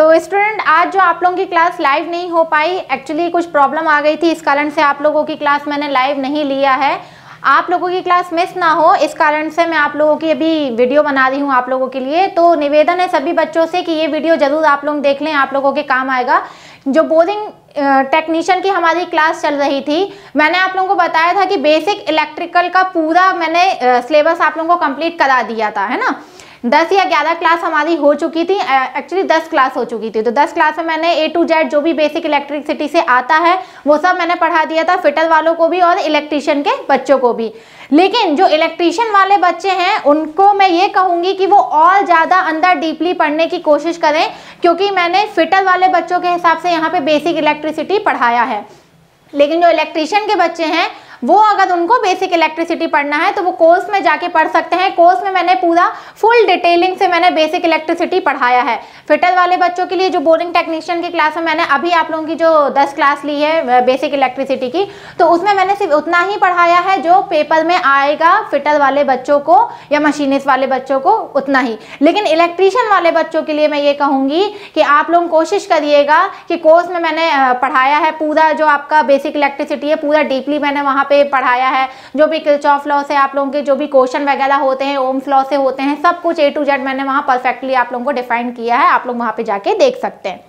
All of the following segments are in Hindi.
तो स्टूडेंट, आज जो आप लोगों की क्लास लाइव नहीं हो पाई, एक्चुअली कुछ प्रॉब्लम आ गई थी, इस कारण से आप लोगों की क्लास मैंने लाइव नहीं लिया है। आप लोगों की क्लास मिस ना हो इस कारण से मैं आप लोगों की अभी वीडियो बना रही हूँ आप लोगों के लिए। तो निवेदन है सभी बच्चों से कि ये वीडियो जरूर आप लोग देख लें, आप लोगों के काम आएगा। जो बोरिंग टेक्नीशियन की हमारी क्लास चल रही थी, मैंने आप लोगों को बताया था कि बेसिक इलेक्ट्रिकल का पूरा मैंने सिलेबस आप लोगों को कंप्लीट करा दिया था, है ना। 10 या 11 क्लास हमारी हो चुकी थी, एक्चुअली 10 क्लास हो चुकी थी। तो 10 क्लास में मैंने A to Z जो भी बेसिक इलेक्ट्रिसिटी से आता है वो सब मैंने पढ़ा दिया था, फिटर वालों को भी और इलेक्ट्रीशियन के बच्चों को भी। लेकिन जो इलेक्ट्रीशियन वाले बच्चे हैं उनको मैं ये कहूँगी कि वो और ज़्यादा अंदर डीपली पढ़ने की कोशिश करें, क्योंकि मैंने फिटर वाले बच्चों के हिसाब से यहाँ पे बेसिक इलेक्ट्रिसिटी पढ़ाया है। लेकिन जो इलेक्ट्रीशियन के बच्चे हैं वो अगर उनको बेसिक इलेक्ट्रिसिटी पढ़ना है तो वो कोर्स में जाके पढ़ सकते हैं। कोर्स में मैंने पूरा फुल डिटेलिंग से मैंने बेसिक इलेक्ट्रिसिटी पढ़ाया है। फिटर वाले बच्चों के लिए जो बोरिंग टेक्नीशियन की क्लास में मैंने अभी आप लोगों की जो 10 क्लास ली है बेसिक इलेक्ट्रिसिटी की, तो उसमें मैंने सिर्फ उतना ही पढ़ाया है जो पेपर में आएगा फिटर वाले बच्चों को या मशीनिस्ट वाले बच्चों को, उतना ही। लेकिन इलेक्ट्रीशियन वाले बच्चों के लिए मैं ये कहूँगी कि आप लोग कोशिश करिएगा कि कोर्स में मैंने पढ़ाया है पूरा, जो आपका बेसिक इलेक्ट्रिसिटी है पूरा डीपली मैंने वहाँ पे पढ़ाया है। जो भी किरचॉफ लॉ से आप लोगों के जो भी क्वेश्चन वगैरह होते हैं, ओम्स लॉ से होते हैं, सब कुछ A to Z मैंने वहाँ परफेक्टली आप लोगों को डिफाइन किया है। आप लोग वहाँ पे जाके देख सकते हैं।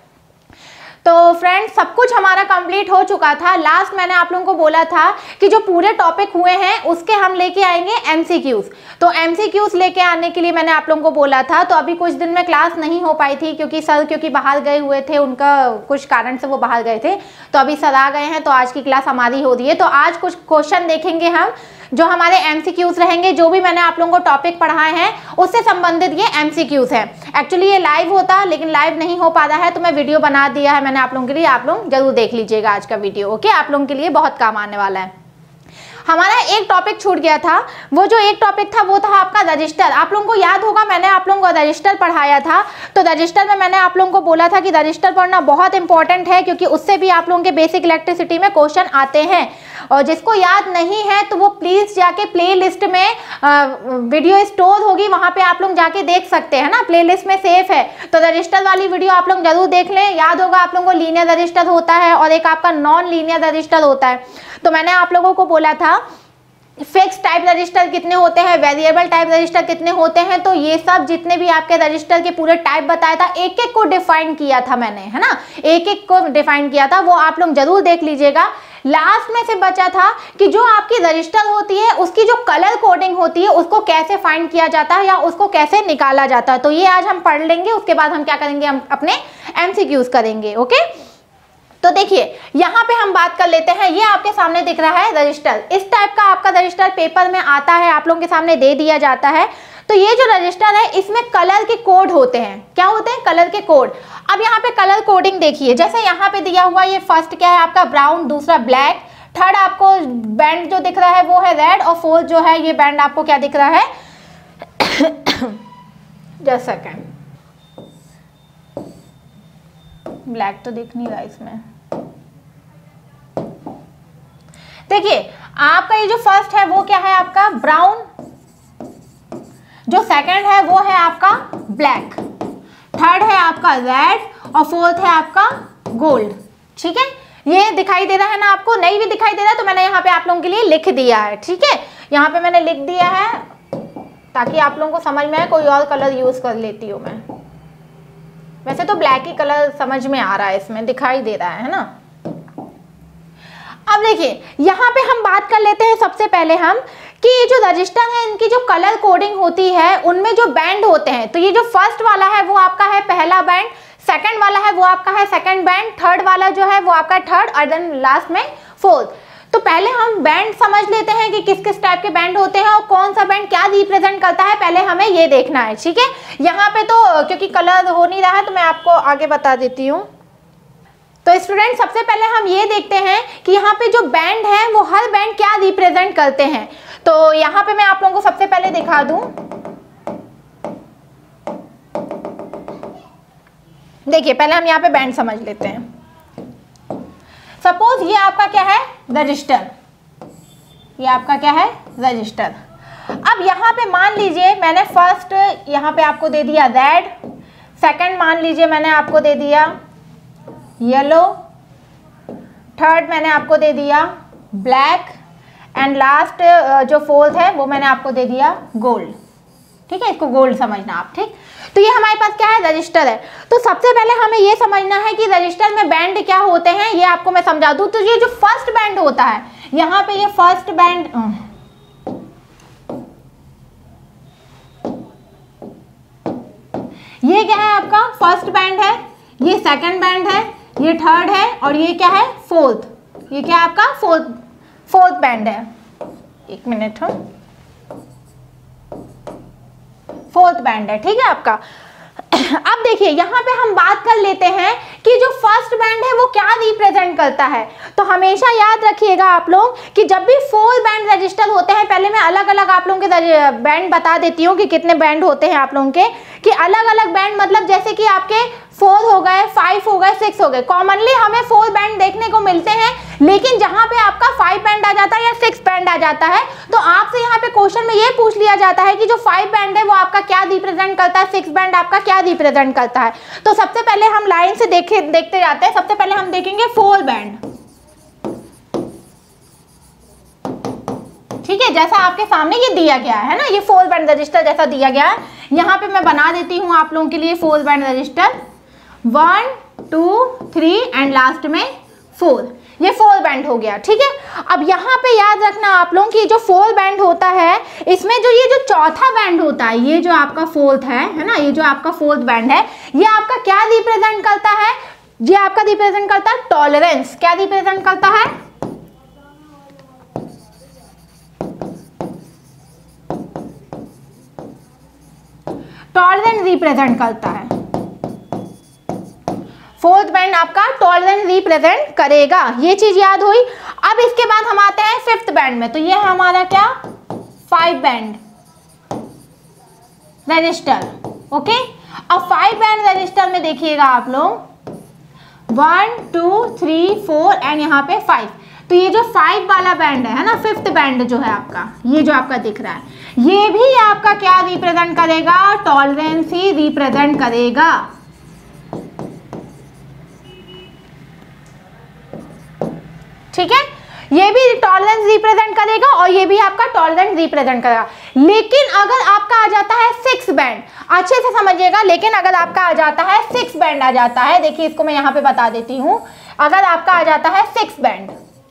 तो फ्रेंड्स, सब कुछ हमारा कंप्लीट हो चुका था। लास्ट मैंने आप लोगों को बोला था कि जो पूरे टॉपिक हुए हैं उसके हम लेके आएंगे MCQs। तो MCQs लेके आने के लिए मैंने आप लोगों को बोला था। तो अभी कुछ दिन में क्लास नहीं हो पाई थी क्योंकि सर बाहर गए हुए थे, उनका कुछ कारण से वो बाहर गए थे। तो अभी सर आ गए हैं, तो आज की क्लास हमारी हो रही है। तो आज कुछ क्वेश्चन देखेंगे हम जो हमारे MCQs रहेंगे। जो भी मैंने आप लोगों को टॉपिक पढ़ाए हैं उससे संबंधित ये MCQs हैं। एक्चुअली ये लाइव होता लेकिन लाइव नहीं हो पा रहा है, तो मैं वीडियो बना दिया है मैंने आप लोगों के लिए। आप लोग जरूर देख लीजिएगा आज का वीडियो, ओके। आप लोगों के लिए बहुत काम आने वाला है। हमारा एक टॉपिक छूट गया था, वो जो एक टॉपिक था वो था आपका रजिस्टर। आप लोगों को याद होगा मैंने आप लोगों को रजिस्टर पढ़ाया था। तो रजिस्टर में मैंने आप लोगों को बोला था कि रजिस्टर पढ़ना बहुत इंपॉर्टेंट है, क्योंकि उससे भी आप लोगों के बेसिक इलेक्ट्रिसिटी में क्वेश्चन आते हैं। और जिसको याद नहीं है तो वो प्लीज जाके प्ले लिस्ट में वीडियो स्टोर होगी, वहां पे आप लोग जाके देख सकते हैं ना, प्ले लिस्ट में सेफ है। तो रजिस्टर वाली वीडियो आप लोग जरूर देख लें। याद होगा आप लोगों को लीनियर रजिस्टर होता है और एक आपका नॉन लीनियर रजिस्टर होता है। तो मैंने आप लोगों को बोला था फिक्स टाइप रजिस्टर कितने होते हैं, वेरिएबल टाइप रजिस्टर कितने होते हैं। तो ये सब जितने भी आपके रजिस्टर के पूरे टाइप बताया था, एक एक को डिफाइन किया था मैंने, है ना, एक एक को डिफाइन किया था। वो आप लोग जरूर देख लीजिएगा। लास्ट में से बचा था कि जो आपकी रजिस्टर होती है उसकी जो कलर कोडिंग होती है उसको कैसे फाइंड किया जाता है या उसको कैसे निकाला जाता है। तो ये आज हम पढ़ लेंगे। उसके बाद हम क्या करेंगे, हम अपने MCQs करेंगे, ओके। तो देखिए यहाँ पे हम बात कर लेते हैं। ये आपके सामने दिख रहा है रजिस्टर। इस टाइप का आपका रजिस्टर पेपर में आता है, आप लोगों के सामने दे दिया जाता है। तो ये जो रजिस्टर है इसमें कलर के कोड होते हैं। क्या होते हैं? कलर के कोड। अब यहाँ पे कलर कोडिंग देखिए, जैसे यहाँ पे दिया हुआ ये फर्स्ट क्या है आपका ब्राउन, दूसरा ब्लैक, थर्ड आपको बैंड जो दिख रहा है वो है रेड, और फोर्थ जो है ये बैंड आपको क्या दिख रहा है जस्ट सेकंड, ब्लैक तो दिख नहीं रहा इसमें। देखिए आपका ये जो फर्स्ट है वो क्या है आपका ब्राउन, जो सेकंड है वो है आपका ब्लैक, थर्ड है आपका रेड और फोर्थ है आपका गोल्ड। ठीक है, ये दिखाई दे रहा है ना आपको? नहीं भी दिखाई दे रहा है तो मैंने यहाँ पे आप लोगों के लिए लिख दिया है। ठीक है, यहाँ पे मैंने लिख दिया है ताकि आप लोगों को समझ में आए। कोई और कलर यूज कर लेती हूँ मैं, वैसे तो ब्लैक ही कलर समझ में आ रहा है, इसमें दिखाई दे रहा है ना। अब देखिए यहाँ पे हम बात कर लेते हैं सबसे पहले हम कि ये जो रजिस्टर है इनकी जो कलर कोडिंग होती है उनमें जो बैंड होते हैं। तो ये जो फर्स्ट वाला है वो आपका है पहला बैंड, सेकंड वाला है वो आपका है सेकंड बैंड, थर्ड वाला जो है वो आपका थर्ड, और देन लास्ट में फोर्थ। तो पहले हम बैंड समझ लेते हैं कि किस किस टाइप के बैंड होते हैं और कौन सा बैंड क्या रिप्रेजेंट करता है, पहले हमें ये देखना है। ठीक है, यहाँ पे तो क्योंकि कलर हो नहीं रहा है तो मैं आपको आगे बता देती हूँ। तो स्टूडेंट सबसे पहले हम ये देखते हैं कि यहाँ पे जो बैंड है वो हर बैंड क्या रिप्रेजेंट करते हैं। तो यहाँ पे मैं आप लोगों को सबसे पहले दिखा दूं। देखिए पहले हम यहाँ पे बैंड समझ लेते हैं। सपोज ये आपका क्या है रजिस्टर, ये आपका क्या है रजिस्टर। अब यहाँ पे मान लीजिए मैंने फर्स्ट यहाँ पे आपको दे दिया रेड, सेकंड मान लीजिए मैंने आपको दे दिया येलो, थर्ड मैंने आपको दे दिया ब्लैक, एंड लास्ट जो फोर्थ है वो मैंने आपको दे दिया गोल्ड। ठीक है, इसको गोल्ड समझना आप। ठीक, तो ये हमारे पास क्या है, रजिस्टर है। तो सबसे पहले हमें ये समझना है कि रजिस्टर में बैंड क्या होते हैं, ये आपको मैं समझा दूं। तो ये जो फर्स्ट बैंड होता है, यहाँ पे ये फर्स्ट बैंड, ये क्या है आपका फर्स्ट बैंड है, ये सेकंड बैंड है, ये थर्ड है, और ये क्या है फोर्थ। ये क्या है आपका फोर्थ बैंड है। एक मिनट, फोर्थ बैंड है। ठीक है आपका। अब देखिए यहाँ पे हम बात कर लेते हैं कि जो फर्स्ट बैंड है वो क्या रिप्रेजेंट करता है। तो हमेशा याद रखिएगा आप लोग कि जब भी 4 बैंड रजिस्टर होते हैं, पहले मैं अलग अलग आप लोगों के बैंड बता देती हूँ कि कितने बैंड होते हैं आप लोगों के, कि अलग अलग बैंड मतलब जैसे कि आपके 4 हो गए, 5 हो गए, 6 हो गए। कॉमनली हमें 4 बैंड देखने को मिलते हैं, लेकिन जहां पे आपका 5 बैंड आ जाता है या 6 बैंड आ जाता है, तो आपसे यहाँ पे क्वेश्चन में ये पूछ लिया जाता है कि जो 5 बैंड है वो आपका क्या रिप्रेजेंट करता है, 6 बैंड आपका क्या रिप्रेजेंट करता है। तो सबसे पहले हम लाइन से देखते जाते हैं। सबसे पहले हम देखेंगे 4 बैंड। ठीक है, जैसा आपके सामने ये दिया गया है ना, ये 4 बैंड रजिस्टर जैसा दिया गया है। यहाँ पे मैं बना देती हूँ आप लोगों के लिए 4 बैंड रजिस्टर, 1 2 3 एंड लास्ट में 4। ये 4 बैंड हो गया। ठीक है, अब यहाँ पे याद रखना आप लोग कि जो 4 बैंड होता है, इसमें जो ये जो चौथा बैंड होता है, ये जो आपका फोर्थ है ना, ये जो आपका फोर्थ बैंड है, ये आपका क्या रिप्रेजेंट करता है, ये आपका रिप्रेजेंट करता है टॉलरेंस। क्या रिप्रेजेंट करता है, टॉलरेंस रिप्रेजेंट करता है। फोर्थ बैंड आपका टॉलरेंस रिप्रेजेंट करेगा, ये चीज याद हुई। अब इसके बाद हम आते हैं 5th बैंड में। तो ये है हमारा क्या 5 बैंड रजिस्टर। ओके, अब 5 बैंड रजिस्टर में देखिएगा आप लोग 1 2 3 4 एंड यहाँ पे 5। तो ये जो 5 वाला बैंड है ना, 5th बैंड जो है आपका, ये जो आपका दिख रहा है, ये भी आपका क्या रिप्रेजेंट करेगा, टॉलरेंस ही रिप्रेजेंट करेगा। ठीक है, ये भी टॉलरेंस रिप्रेजेंट करेगा और ये भी आपका टॉलरेंस रिप्रेजेंट करेगा। लेकिन अगर आपका आ जाता है 6 बैंड, अच्छे से समझिएगा, लेकिन अगर आपका आ जाता है 6 बैंड आ जाता है, देखिए इसको मैं यहां पे बता देती हूं, अगर आपका आ जाता है 6 बैंड,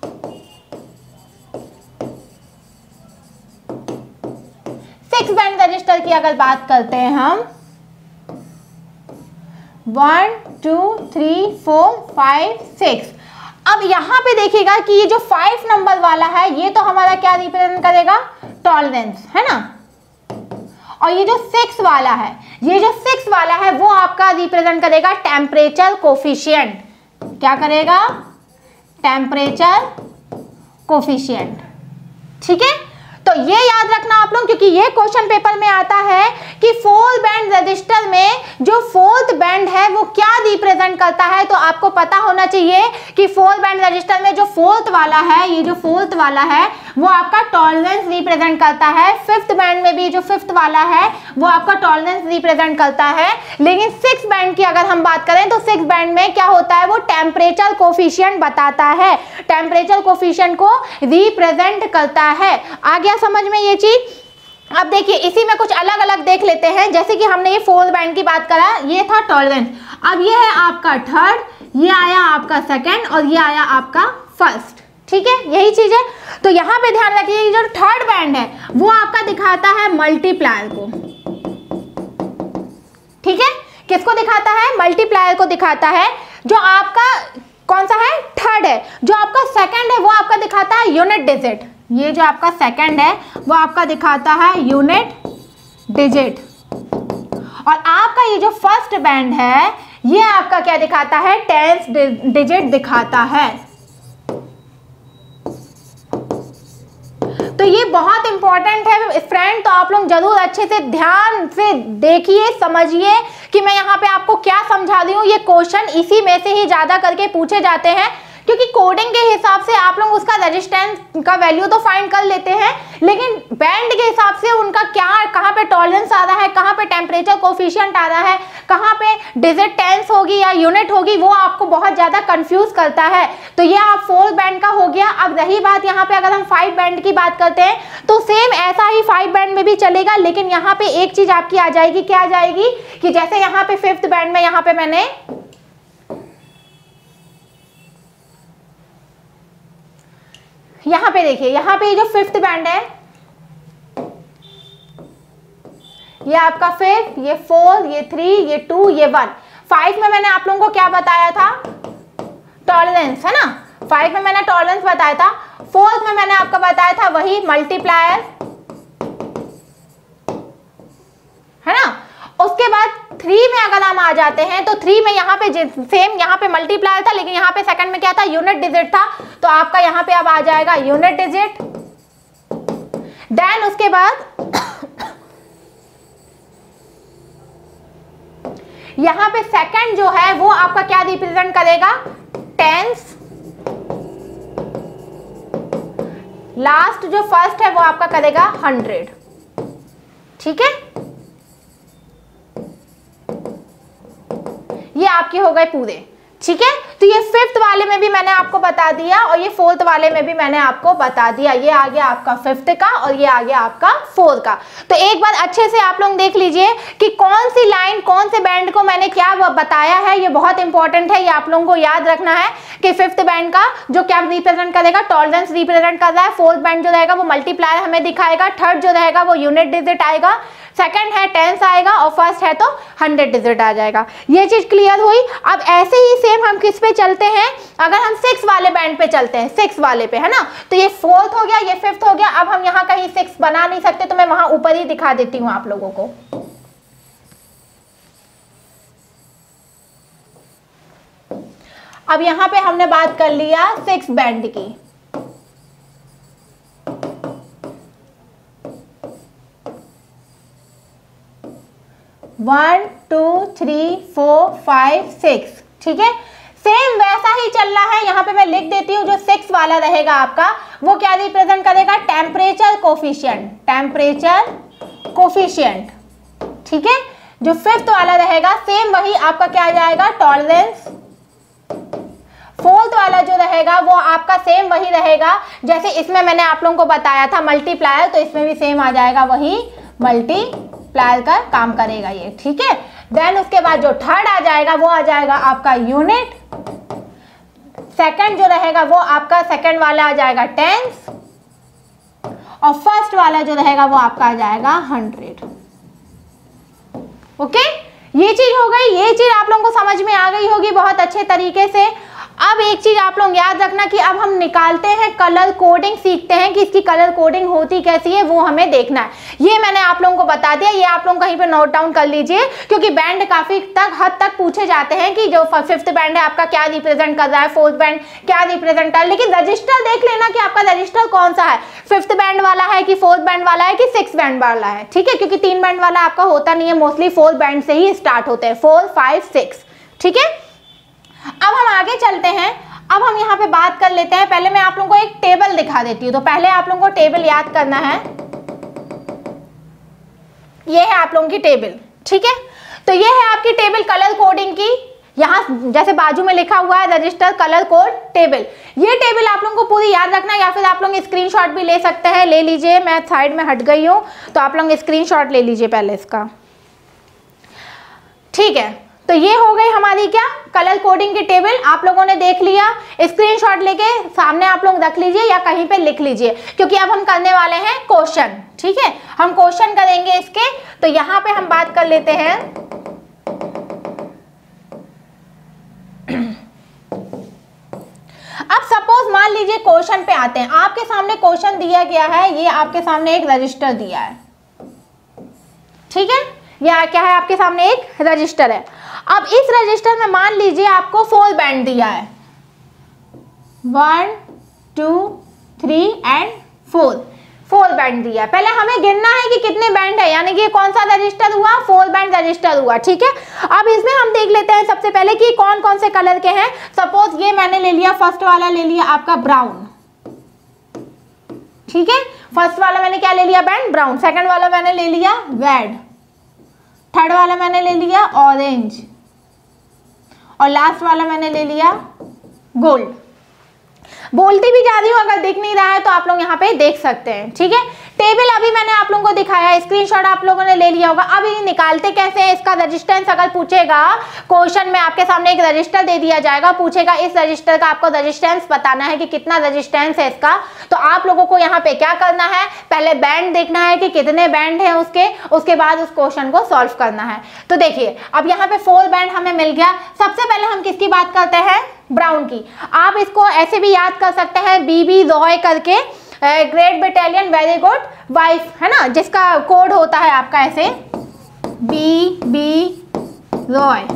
6 बैंड रजिस्टर की अगर बात करते हैं हम, 1 2 3 4 5 6। अब यहां पे देखिएगा कि ये जो 5 नंबर वाला है, ये तो हमारा क्या रिप्रेजेंट करेगा, टॉलरेंस, है ना। और ये जो 6 वाला है, ये जो 6 वाला है वो आपका रिप्रेजेंट करेगा टेम्परेचर कोफिशिएंट। क्या करेगा, टेम्परेचर कोफिशिएंट। ठीक है, तो ये याद रखना आप लोग, क्योंकि ये क्वेश्चन पेपर में आता है कि 4 बैंड रजिस्टर में जो 4th बैंड है वो क्या रिप्रेजेंट करता है। तो आपको पता होना चाहिए कि 4 बैंड रजिस्टर में जो 4th वाला है, ये जो 4th वाला है वो आपका टॉलरेंस रिप्रेजेंट करता है। 5th बैंड में भी जो 5th वाला है वो आपका टॉलरेंस रिप्रेजेंट करता है। लेकिन 6 बैंड की अगर हम बात करें तो 6 बैंड में क्या होता है, वो टेम्परेचर कोफिशिएंट बताता है, टेम्परेचर कोफिशिएंट को रिप्रेजेंट करता है। आ गया समझ में ये चीज। अब देखिए इसी में कुछ अलग अलग देख लेते हैं। जैसे कि हमने ये 4 बैंड की बात करा, ये था टॉलरेंस। अब ये है आपका थर्ड, ये आया आपका सेकंड और ये आया आपका फर्स्ट। ठीक है, यही चीज है। तो यहां पे ध्यान रखिए कि जो थर्ड बैंड है वो आपका दिखाता है मल्टीप्लायर को। ठीक है, किसको दिखाता है, मल्टीप्लायर को दिखाता है। जो आपका कौन सा है, थर्ड है। जो आपका सेकंड है वो आपका दिखाता है यूनिट डिजिट। ये जो आपका सेकंड है वो आपका दिखाता है यूनिट डिजिट। और आपका ये जो फर्स्ट बैंड है ये आपका क्या दिखाता है, टेंस डिजिट दिखाता है। तो ये बहुत इंपॉर्टेंट है फ्रेंड, तो आप लोग जरूर अच्छे से ध्यान से देखिए, समझिए कि मैं यहाँ पे आपको क्या समझा रही हूँ। ये क्वेश्चन इसी में से ही ज्यादा करके पूछे जाते हैं, क्योंकि कोडिंग के हिसाब से आप लोग उसका रेजिस्टेंस का वैल्यू तो फाइंड कर लेते हैं, लेकिन बैंड के हिसाब से उनका क्या, कहाँ पे टॉलरेंस आ रहा है, कहाँ पे टेम्परेचर कोफिशिएंट आ रहा है, कहाँ पे डिजिट टेंस होगी या यूनिट होगी, वो आपको बहुत ज़्यादा कंफ्यूज करता है। तो ये आप 4 बैंड का हो गया। अब रही बात यहाँ पे अगर हम 5 बैंड की बात करते हैं तो सेम ऐसा ही 5 बैंड में भी चलेगा, लेकिन यहाँ पे एक चीज आपकी आ जाएगी, क्या आ जाएगी कि जैसे यहाँ पे 5th बैंड में यहाँ पे मैंने यहाँ पे देखिए, यहाँ पे जो 5th बैंड है ये आपका 5, ये 4, ये 3, ये 2, ये 1। 5 में मैंने आप लोगों को क्या बताया था, टॉलरेंस, है ना। 5 में मैंने टॉलरेंस बताया था। 4th में मैंने आपको बताया था वही मल्टीप्लायर, है ना। उसके बाद 3 में अगर हम आ जाते हैं तो 3 में यहाँ पे सेम, यहाँ पे मल्टीप्लायर था, लेकिन यहाँ पे सेकंड में क्या था, यूनिट डिजिट था। तो आपका यहाँ पे अब आ जाएगा यूनिट डिजिट। देन उसके बाद यहाँ पे सेकंड जो है वो आपका क्या रिप्रेजेंट करेगा, टेंस। लास्ट जो फर्स्ट है वो आपका करेगा 100, ठीक है। ये आपके हो गए पूरे, ठीक है। तो ये 5th वाले में भी मैंने आपको बता दिया और ये 4th वाले में भी मैंने आपको बता दिया। ये आ गया आपका 5th का और ये आ गया आपका 4th का। तो एक बार अच्छे से आप लोग देख लीजिए कि कौन सी लाइन, कौन से बैंड को मैंने क्या बताया है। ये बहुत इंपॉर्टेंट है, ये आप लोगों को याद रखना है कि 5th बैंड का जो क्या रिप्रेजेंट करेगा, टॉलरेंस रिप्रेजेंट कर रहा है। 4th बैंड जो रहेगा वो मल्टीप्लायर हमें दिखाएगा। 3rd जो रहेगा वो यूनिट डिजिट आएगा। सेकंड है टेंस आएगा और फर्स्ट है तो 100 डिजिट आ जाएगा। ये चीज क्लियर हुई। अब ऐसे ही सेम हम किस पे चलते हैं, अगर हम 6 वाले बैंड पे चलते हैं, 6 वाले पे, है ना। तो ये 4th हो गया, ये 5th हो गया। अब हम यहाँ कहीं 6 बना नहीं सकते, तो मैं वहां ऊपर ही दिखा देती हूँ आप लोगों को। अब यहाँ पे हमने बात कर लिया 6 बैंड की। वन, 2, 3, 4, 5, 6, ठीक है। सेम वैसा ही चल रहा है। यहाँ पे मैं लिख देती हूँ, जो 6 वाला रहेगा आपका वो क्या रिप्रेजेंट करेगा, टेम्परेचर कोफिशिएंट, टेम्परेचर कोफिशिएंट, ठीक है। जो 5th वाला रहेगा सेम वही आपका क्या आ जाएगा, टॉलरेंस। 4th वाला जो रहेगा वो आपका सेम वही रहेगा, जैसे इसमें मैंने आप लोगों को बताया था मल्टीप्लायर, तो इसमें भी सेम आ जाएगा वही मल्टीप्लायर का काम करेगा ये, ठीक है। देन उसके बाद जो 3rd आ जाएगा वो आ जाएगा आपका यूनिट। सेकंड जो रहेगा वो आपका सेकंड वाला आ जाएगा टेंस, और फर्स्ट वाला जो रहेगा वो आपका आ जाएगा 100। ओके, ये चीज हो गई। ये चीज आप लोगों को समझ में आ गई होगी बहुत अच्छे तरीके से। अब एक चीज आप लोग याद रखना कि अब हम निकालते हैं कलर कोडिंग, सीखते हैं कि इसकी कलर कोडिंग होती कैसी है, वो हमें देखना है। ये मैंने आप लोगों को बता दिया, ये आप लोग कहीं पे नोट डाउन कर लीजिए, क्योंकि बैंड काफी हद तक पूछे जाते हैं कि जो 5th बैंड है आपका क्या रिप्रेजेंट कर रहा है, 4th बैंड क्या रिप्रेजेंट कर रहा है। लेकिन रजिस्टर देख लेना कि आपका रजिस्टर कौन सा है, 5th बैंड वाला है कि 4th बैंड वाला है कि 6th बैंड वाला है, ठीक है। क्योंकि 3 बैंड वाला आपका होता नहीं है, मोस्टली 4th बैंड से ही स्टार्ट होते हैं, 4, 5, 6, ठीक है। अब हम आगे चलते हैं। अब हम यहाँ पे बात कर लेते हैं। पहले मैं आप लोगों को एक टेबल दिखा देती हूँ। तो पहले आप लोगों को टेबल याद करना है। ये है आप लोगों की टेबल, ठीक है। तो ये है आपकी टेबल कलर कोडिंग की। यहाँ जैसे बाजू में लिखा हुआ है रजिस्टर कलर कोड टेबल। ये टेबल आप लोगों को पूरी याद रखना, या फिर आप लोग स्क्रीनशॉट भी ले सकते हैं। ले लीजिए, मैं साइड में हट गई हूँ, तो आप लोग स्क्रीनशॉट ले लीजिए पहले इसका, ठीक है। तो ये हो गई हमारी क्या, कलर कोडिंग की टेबल। आप लोगों ने देख लिया, स्क्रीनशॉट लेके सामने आप लोग रख लीजिए या कहीं पे लिख लीजिए, क्योंकि अब हम करने वाले हैं क्वेश्चन, ठीक है। हम क्वेश्चन करेंगे इसके। तो यहाँ पे हम बात कर लेते हैं। अब सपोज मान लीजिए क्वेश्चन पे आते हैं। आपके सामने क्वेश्चन दिया गया है, ये आपके सामने एक रजिस्टर दिया है, ठीक है। या क्या है, आपके सामने एक रजिस्टर है। अब इस रजिस्टर में मान लीजिए आपको 4 बैंड दिया है, 1, 2, 3 एंड 4। 4 बैंड दिया है। पहले हमें गिनना है कि कितने बैंड है, यानी कि कौन सा रजिस्टर हुआ, 4 बैंड रजिस्टर हुआ। ठीक है, अब इसमें हम देख लेते हैं सबसे पहले कि कौन कौन से कलर के हैं। सपोज ये मैंने ले लिया, फर्स्ट वाला ले लिया आपका ब्राउन। ठीक है, फर्स्ट वाला मैंने क्या ले लिया, बैंड ब्राउन। सेकंड वाला मैंने ले लिया रेड, थर्ड वाला मैंने ले लिया ऑरेंज, और लास्ट वाला मैंने ले लिया गोल्ड। बोलती भी जा रही हूँ, अगर दिख नहीं रहा है तो आप लोग यहाँ पे देख सकते हैं। ठीक है, टेबल अभी मैंने आप लोगों को दिखाया, स्क्रीनशॉट आप लोगों ने ले लिया होगा। अब ये निकालते कैसे हैं, इसका रजिस्टेंस अगर पूछेगा क्वेश्चन में, आपके सामने एक रजिस्टर दे दिया जाएगा, पूछेगा इस रजिस्टर का आपको रजिस्टेंस बताना है कि कितना रजिस्टेंस है इसका। तो आप लोगों को यहाँ पे क्या करना है, पहले बैंड देखना है कि कितने बैंड है उसके बाद उस क्वेश्चन को सॉल्व करना है। तो देखिए अब यहाँ पे 4 बैंड हमें मिल गया। सबसे पहले हम किसकी बात करते हैं, ब्राउन की। आप इसको ऐसे भी याद कर सकते हैं, बीबी रॉय करके, great battalion very good wife, है ना, जिसका कोड होता है आपका ऐसे बीबी रॉय,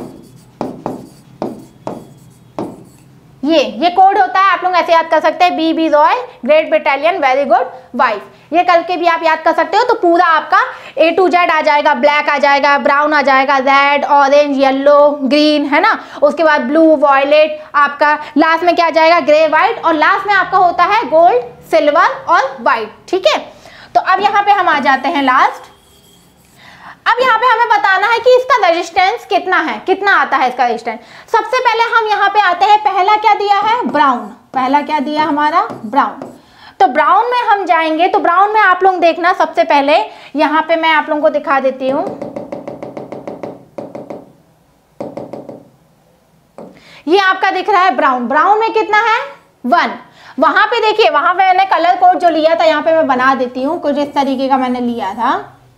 ये कोड होता है। आप लोग ऐसे याद कर सकते हैं, BB Roy great battalion very good wife, ये करके भी आप याद कर सकते हो। तो पूरा आपका A to Z आ जाएगा, ब्लैक आ जाएगा, ब्राउन आ जाएगा, रेड, ऑरेंज, येलो, ग्रीन, है ना, उसके बाद ब्लू, वॉयलेट, आपका लास्ट में क्या आ जाएगा, ग्रे, व्हाइट, और लास्ट में आपका होता है गोल्ड, सिल्वर और व्हाइट। ठीक है, तो अब यहाँ पे हम आ जाते हैं लास्ट। अब यहाँ पे हमें बताना है कि इसका रेजिस्टेंस कितना है, कितना आता है इसका रेजिस्टेंस। सबसे पहले हम यहाँ पे आते हैं, पहला क्या दिया है, ब्राउन। पहला क्या दिया हमारा, ब्राउन। तो ब्राउन में हम जाएंगे, तो ब्राउन में आप लोग देखना, सबसे पहले यहाँ पे मैं आप लोगों को दिखा देती हूँ। ये आपका दिख रहा है ब्राउन, ब्राउन में कितना है 1। वहां पे देखिए, वहां पे मैंने कलर कोड जो लिया था, यहाँ पे मैं बना देती हूँ, कुछ इस तरीके का मैंने लिया था,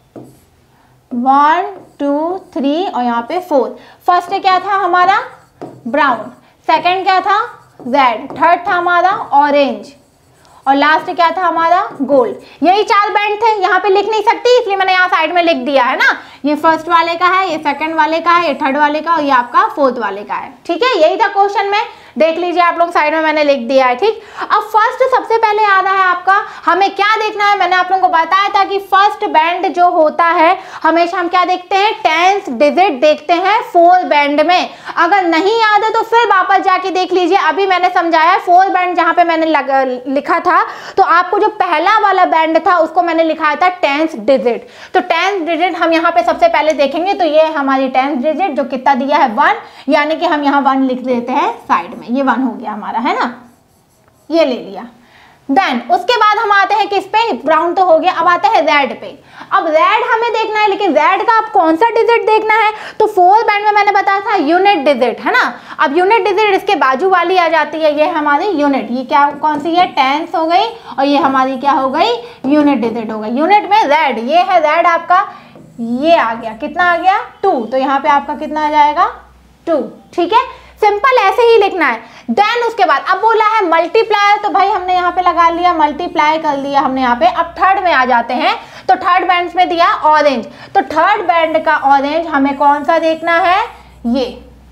1 2 3 और यहाँ पे 4। फर्स्ट क्या था हमारा ब्राउन, सेकंड क्या था रेड, थर्ड था हमारा ऑरेंज, और लास्ट क्या था हमारा गोल्ड। यही 4 बैंड थे। यहाँ पे लिख नहीं सकती, इसलिए मैंने यहाँ साइड में लिख दिया है ना, ये फर्स्ट वाले का है, ये सेकंड वाले का है, ये थर्ड वाले का, और ये आपका फोर्थ वाले का है। ठीक है, यही था क्वेश्चन में, देख लीजिए आप लोग, साइड में मैंने लिख दिया है। ठीक, अब फर्स्ट सबसे पहले आ रहा है आपका, हमें क्या देखना है, मैंने आप लोगों को बताया था कि फर्स्ट बैंड जो होता है हमेशा हम क्या देखते हैं, 10th डिजिट देखते हैं 4 बैंड में। अगर नहीं याद है तो फिर वापस जाके देख लीजिए, अभी मैंने समझाया 4 बैंड जहां पे मैंने लिखा था, तो आपको जो पहला वाला बैंड था उसको मैंने लिखाया था 10th डिजिट। तो 10th डिजिट हम यहाँ पे सबसे पहले देखेंगे, तो ये हमारी 10th डिजिट जो कितना दिया है 1, यानी कि हम यहाँ 1 लिख देते हैं साइड में, ये 1 हो गया हमारा, है ना, ये ले लिया। देन उसके बाद हम आते हैं किस पे, ब्राउन तो हो गया, अब आते हैं रेड पे। अब रेड हमें देखना है, लेकिन रेड का अब कौन सा डिजिट देखना है, तो 4 बैंड में मैंने बताया था यूनिट डिजिट, है ना। अब यूनिट डिजिट इसके बाजू वाली आ जाती है, ये हमारी यूनिट, ये क्या कौन सी है, 10th हो गई, और ये हमारी क्या हो गई, यूनिट डिजिट हो गई। यूनिट में रेड, ये है रेड आपका, ये आ गया, कितना आ गया 2, तो यहाँ पे आपका कितना आ जाएगा 2। ठीक है, सिंपल ऐसे ही लिखना है। देन उसके बाद अब बोला है मल्टीप्लाई, तो भाई हमने यहाँ पे लगा लिया, मल्टीप्लाई कर लिया हमने यहाँ पे। अब थर्ड में आ जाते हैं, तो थर्ड बैंड में दिया ऑरेंज, तो थर्ड बैंड का ऑरेंज हमें कौन सा देखना है, ये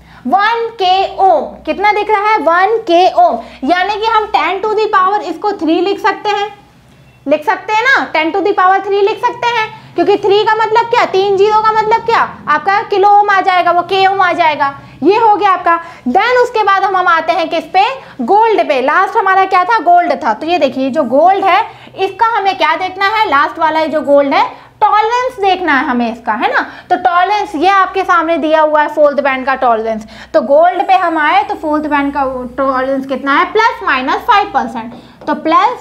1k ओम, कितना दिख रहा है 1k ओम, यानी कि हम 10 टू दी पावर इसको 3 लिख सकते हैं, लिख सकते हैं ना, 10 टू दी पावर 3 लिख सकते हैं, क्योंकि 3 का मतलब क्या, 3 जीरो का मतलब क्या, आपका किलो ओम आ जाएगा, वो k ओम आ जाएगा, ये हो गया आपका। देन उसके बाद हम आते हैं किस पे, गोल्ड पे। लास्ट हमारा क्या था, गोल्ड था, तो ये देखिए जो गोल्ड है इसका हमें क्या देखना है, लास्ट वाला ये जो गोल्ड है, टॉलरेंस देखना है हमें इसका, है ना। तो टॉलरेंस ये आपके सामने दिया हुआ है, 4th बैंड का टॉलरेंस। तो गोल्ड पे हम आए, तो 4th बैंड का टॉलरेंस कितना है, ±5%, तो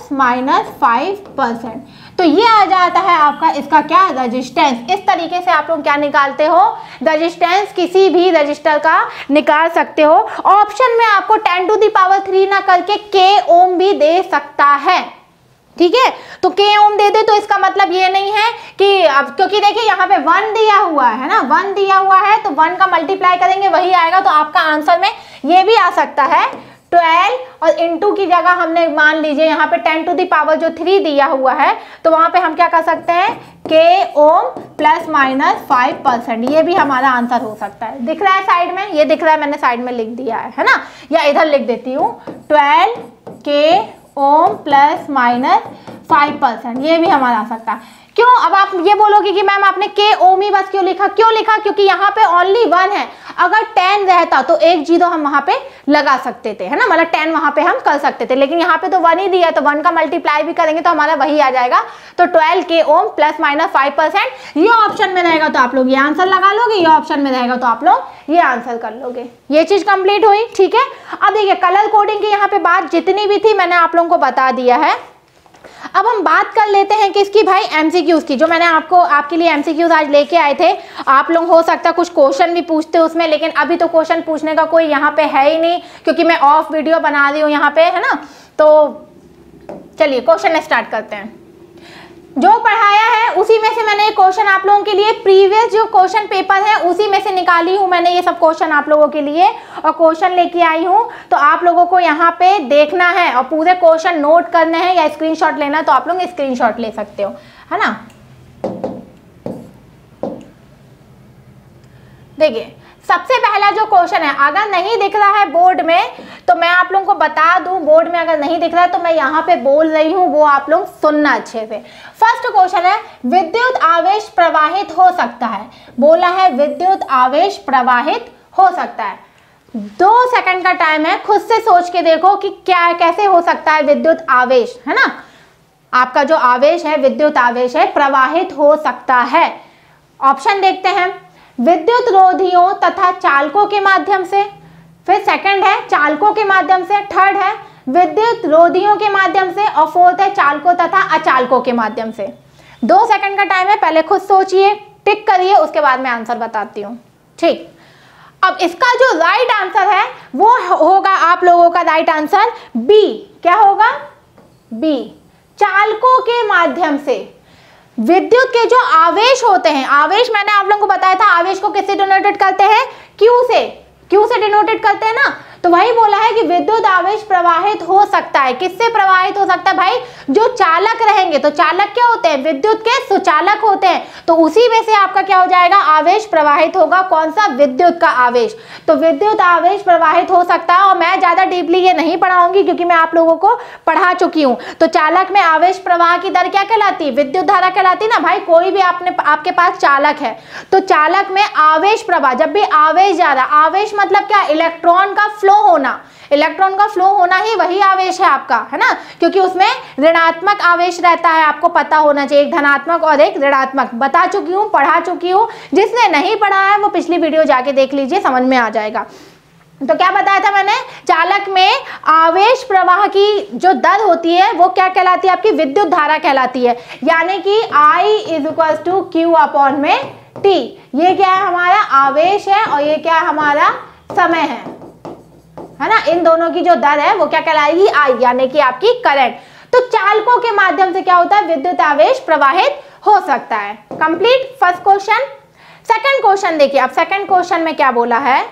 ±5%। तो ये आ जाता है आपका इसका क्या, रेजिस्टेंस। इस तरीके से आप लोग क्या निकालते हो, रेजिस्टेंस किसी भी रजिस्टर का निकाल सकते हो। ऑप्शन में आपको 10 टू दी पावर 3 ना करके k ओम भी दे सकता है, ठीक है। तो k ओम दे दे तो इसका मतलब ये नहीं है कि अब, क्योंकि देखिए यहाँ पे 1 दिया हुआ है ना, 1 दिया हुआ है, तो 1 का मल्टीप्लाई करेंगे वही आएगा, तो आपका आंसर में ये भी आ सकता है 12, और इनटू की जगह हमने मान लीजिए यहाँ पे 10 टू दी पावर जो 3 दिया हुआ है, तो वहां पे हम क्या कर सकते हैं, k ओम ±5%, ये भी हमारा आंसर हो सकता है। दिख रहा है साइड में, ये दिख रहा है, मैंने साइड में लिख दिया है ना, या इधर लिख देती हूँ, 12k ओम 5%, ये भी हमारा आ सकता है। क्यों? अब आप ये बोलोगे कि मैम आपने के ओम ही बस क्यों लिखा? क्यों लिखा? क्योंकि यहाँ पे ओनली 1 है। अगर 10 रहता तो एक 0 हम वहां पे लगा सकते थे, है ना, मतलब 10 वहां पे हम कर सकते थे, लेकिन यहाँ पे तो 1 ही दिया है, तो 1 का मल्टीप्लाई भी करेंगे तो हमारा वही आ जाएगा। तो 12 के ओम प्लस माइनस 5%, ये ऑप्शन में रहेगा तो आप लोग ये आंसर लगा लोगे, ये ऑप्शन में रहेगा तो आप लोग ये आंसर कर लोगे। ये चीज कंप्लीट हुई, ठीक है। अब देखिए कलर कोडिंग की यहाँ पे बात जितनी भी थी मैंने आप लोगों को बता दिया है। अब हम बात कर लेते हैं किसकी भाई, एमसीक्यूज की, जो मैंने आपके लिए एमसीक्यूज आज लेके आए थे। आप लोग हो सकता है कुछ क्वेश्चन भी पूछते उसमें, लेकिन अभी तो क्वेश्चन पूछने का कोई यहाँ पे है ही नहीं, क्योंकि मैं ऑफ वीडियो बना रही हूँ यहाँ पे, है ना। तो चलिए क्वेश्चन स्टार्ट करते हैं। जो पढ़ाया है उसी में से मैंने क्वेश्चन आप लोगों के लिए, प्रीवियस जो क्वेश्चन पेपर है उसी में से निकाली हूं मैंने ये सब क्वेश्चन आप लोगों के लिए, और क्वेश्चन लेके आई हूं। तो आप लोगों को यहाँ पे देखना है और पूरे क्वेश्चन नोट करने हैं, या स्क्रीनशॉट लेना है तो आप लोग स्क्रीनशॉट ले सकते हो, है ना। देखिए सबसे पहला जो क्वेश्चन है, अगर नहीं दिख रहा है बोर्ड में तो मैं आप लोगों को बता दूं, बोर्ड में अगर नहीं दिख रहा है तो मैं यहाँ पे बोल रही हूँ, वो आप लोग सुनना अच्छे से। फर्स्ट क्वेश्चन है, विद्युत आवेश प्रवाहित हो सकता है। बोला है विद्युत आवेश प्रवाहित हो सकता है। 2 सेकंड का टाइम है, खुद से सोच के देखो कि क्या कैसे हो सकता है विद्युत आवेश, है ना। आपका जो आवेश है, विद्युत आवेश है, प्रवाहित हो सकता है। ऑप्शन देखते हैं, विद्युत रोधियों तथा चालकों के माध्यम से, फिर सेकंड है चालकों के माध्यम से, थर्ड है विद्युत रोधियों के माध्यम से, और फोर्थ है चालकों तथा अचालकों के माध्यम से। 2 सेकंड का टाइम है, पहले खुद सोचिए, टिक करिए, उसके बाद मैं आंसर बताती हूँ, ठीक। अब इसका जो राइट आंसर है वो होगा आप लोगों का राइट आंसर बी। क्या होगा? बी, चालकों के माध्यम से। विद्युत के जो आवेश होते हैं, आवेश मैंने आप लोगों को बताया था, आवेश को किससे डिनोटेट करते हैं? क्यू से, क्यू से डिनोटेट करते हैं ना। तो वही बोला है कि विद्युत आवेश प्रवाहित हो सकता है। किससे प्रवाहित हो सकता है भाई? जो चालक रहेंगे। तो चालक क्या होते हैं? विद्युत के सुचालक होते हैं। तो उसी में से आपका क्या हो जाएगा? आवेश प्रवाहित होगा। कौन सा? विद्युत का आवेश। तो विद्युत आवेश प्रवाहित हो सकता है, और मैं ज्यादा डीपली ये नहीं पढ़ाऊंगी क्योंकि मैं आप लोगों को पढ़ा चुकी हूँ। तो चालक में आवेश प्रवाह की दर क्या कहलाती है? विद्युत धारा कहलाती है ना भाई। कोई भी आपके पास चालक है तो चालक में आवेश प्रवाह, जब भी आवेश जा रहा, आवेश मतलब क्या? इलेक्ट्रॉन का फ्लो होना। इलेक्ट्रॉन का फ्लो होना ही वही आवेश है आपका, है ना, क्योंकि उसमें ऋणात्मक आवेश रहता है। आपको पता होना चाहिए, एक धनात्मक और एक ऋणात्मक। बता चुकी हूँ, पढ़ा चुकी हूँ। जिसने नहीं पढ़ा है वो पिछली वीडियो जाके देख लीजिए, समझ में आ जाएगा। तो क्या बताया था मैंने? चालक में आवेश प्रवाह की जो दर होती है वो क्या कहलाती है? आपकी विद्युत धारा कहलाती है। यानी कि I = Q/T। ये क्या है? हमारा आवेश है, और ये क्या है? हमारा समय है ना। इन दोनों की जो दर है वो क्या कहलाएगी? I, यानी कि आपकी करंट। तो चालकों के माध्यम से क्या होता है? विद्युत आवेश प्रवाहित हो सकता है। Complete first question. Second question देखिए, अब सेकंड क्वेश्चन में क्या बोला है?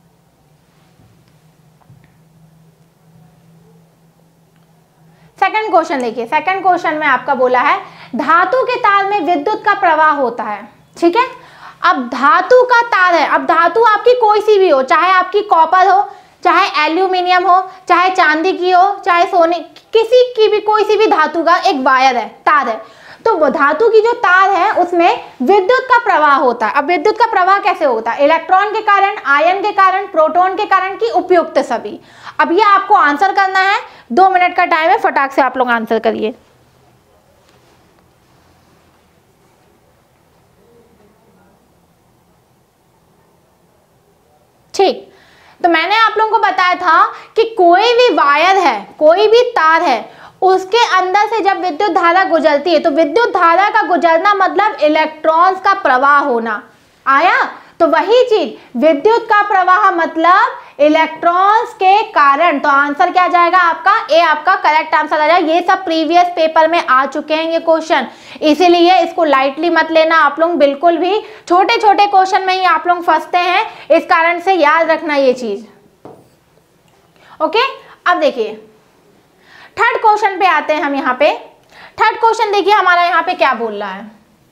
सेकंड क्वेश्चन देखिए, सेकंड क्वेश्चन में आपका बोला है धातु के तार में विद्युत का प्रवाह होता है, ठीक है। अब धातु का तार है, अब धातु आपकी कोई सी भी हो, चाहे आपकी कॉपर हो, चाहे एल्यूमिनियम हो, चाहे चांदी की हो, चाहे सोने, किसी की भी कोई सी भी धातु का एक वायर है, तार है। तो वो धातु की जो तार है उसमें विद्युत का प्रवाह होता है। अब विद्युत का प्रवाह कैसे होता है? इलेक्ट्रॉन के कारण, आयन के कारण, प्रोटॉन के कारण की उपयुक्त सभी। अब ये आपको आंसर करना है, 2 मिनट का टाइम है, फटाक से आप लोग आंसर करिए। ठीक, तो मैंने आप लोगों को बताया था कि कोई भी वायर है, कोई भी तार है, उसके अंदर से जब विद्युत धारा गुजरती है तो विद्युत धारा का गुजरना मतलब इलेक्ट्रॉन्स का प्रवाह होना। आया? तो वही चीज विद्युत का प्रवाह मतलब इलेक्ट्रॉन्स के कारण। तो आंसर क्या जाएगा आपका? ए आपका करेक्ट आंसर आ जाएगा। ये सब प्रीवियस पेपर में आ चुके हैं ये क्वेश्चन, इसीलिए इसको लाइटली मत लेना आप लोग बिल्कुल भी। छोटे छोटे क्वेश्चन में ही आप लोग फंसते हैं, इस कारण से याद रखना ये चीज। ओके, अब देखिए थर्ड क्वेश्चन पे आते हैं हम। यहाँ पे थर्ड क्वेश्चन देखिए हमारा यहाँ पे क्या बोल रहा है।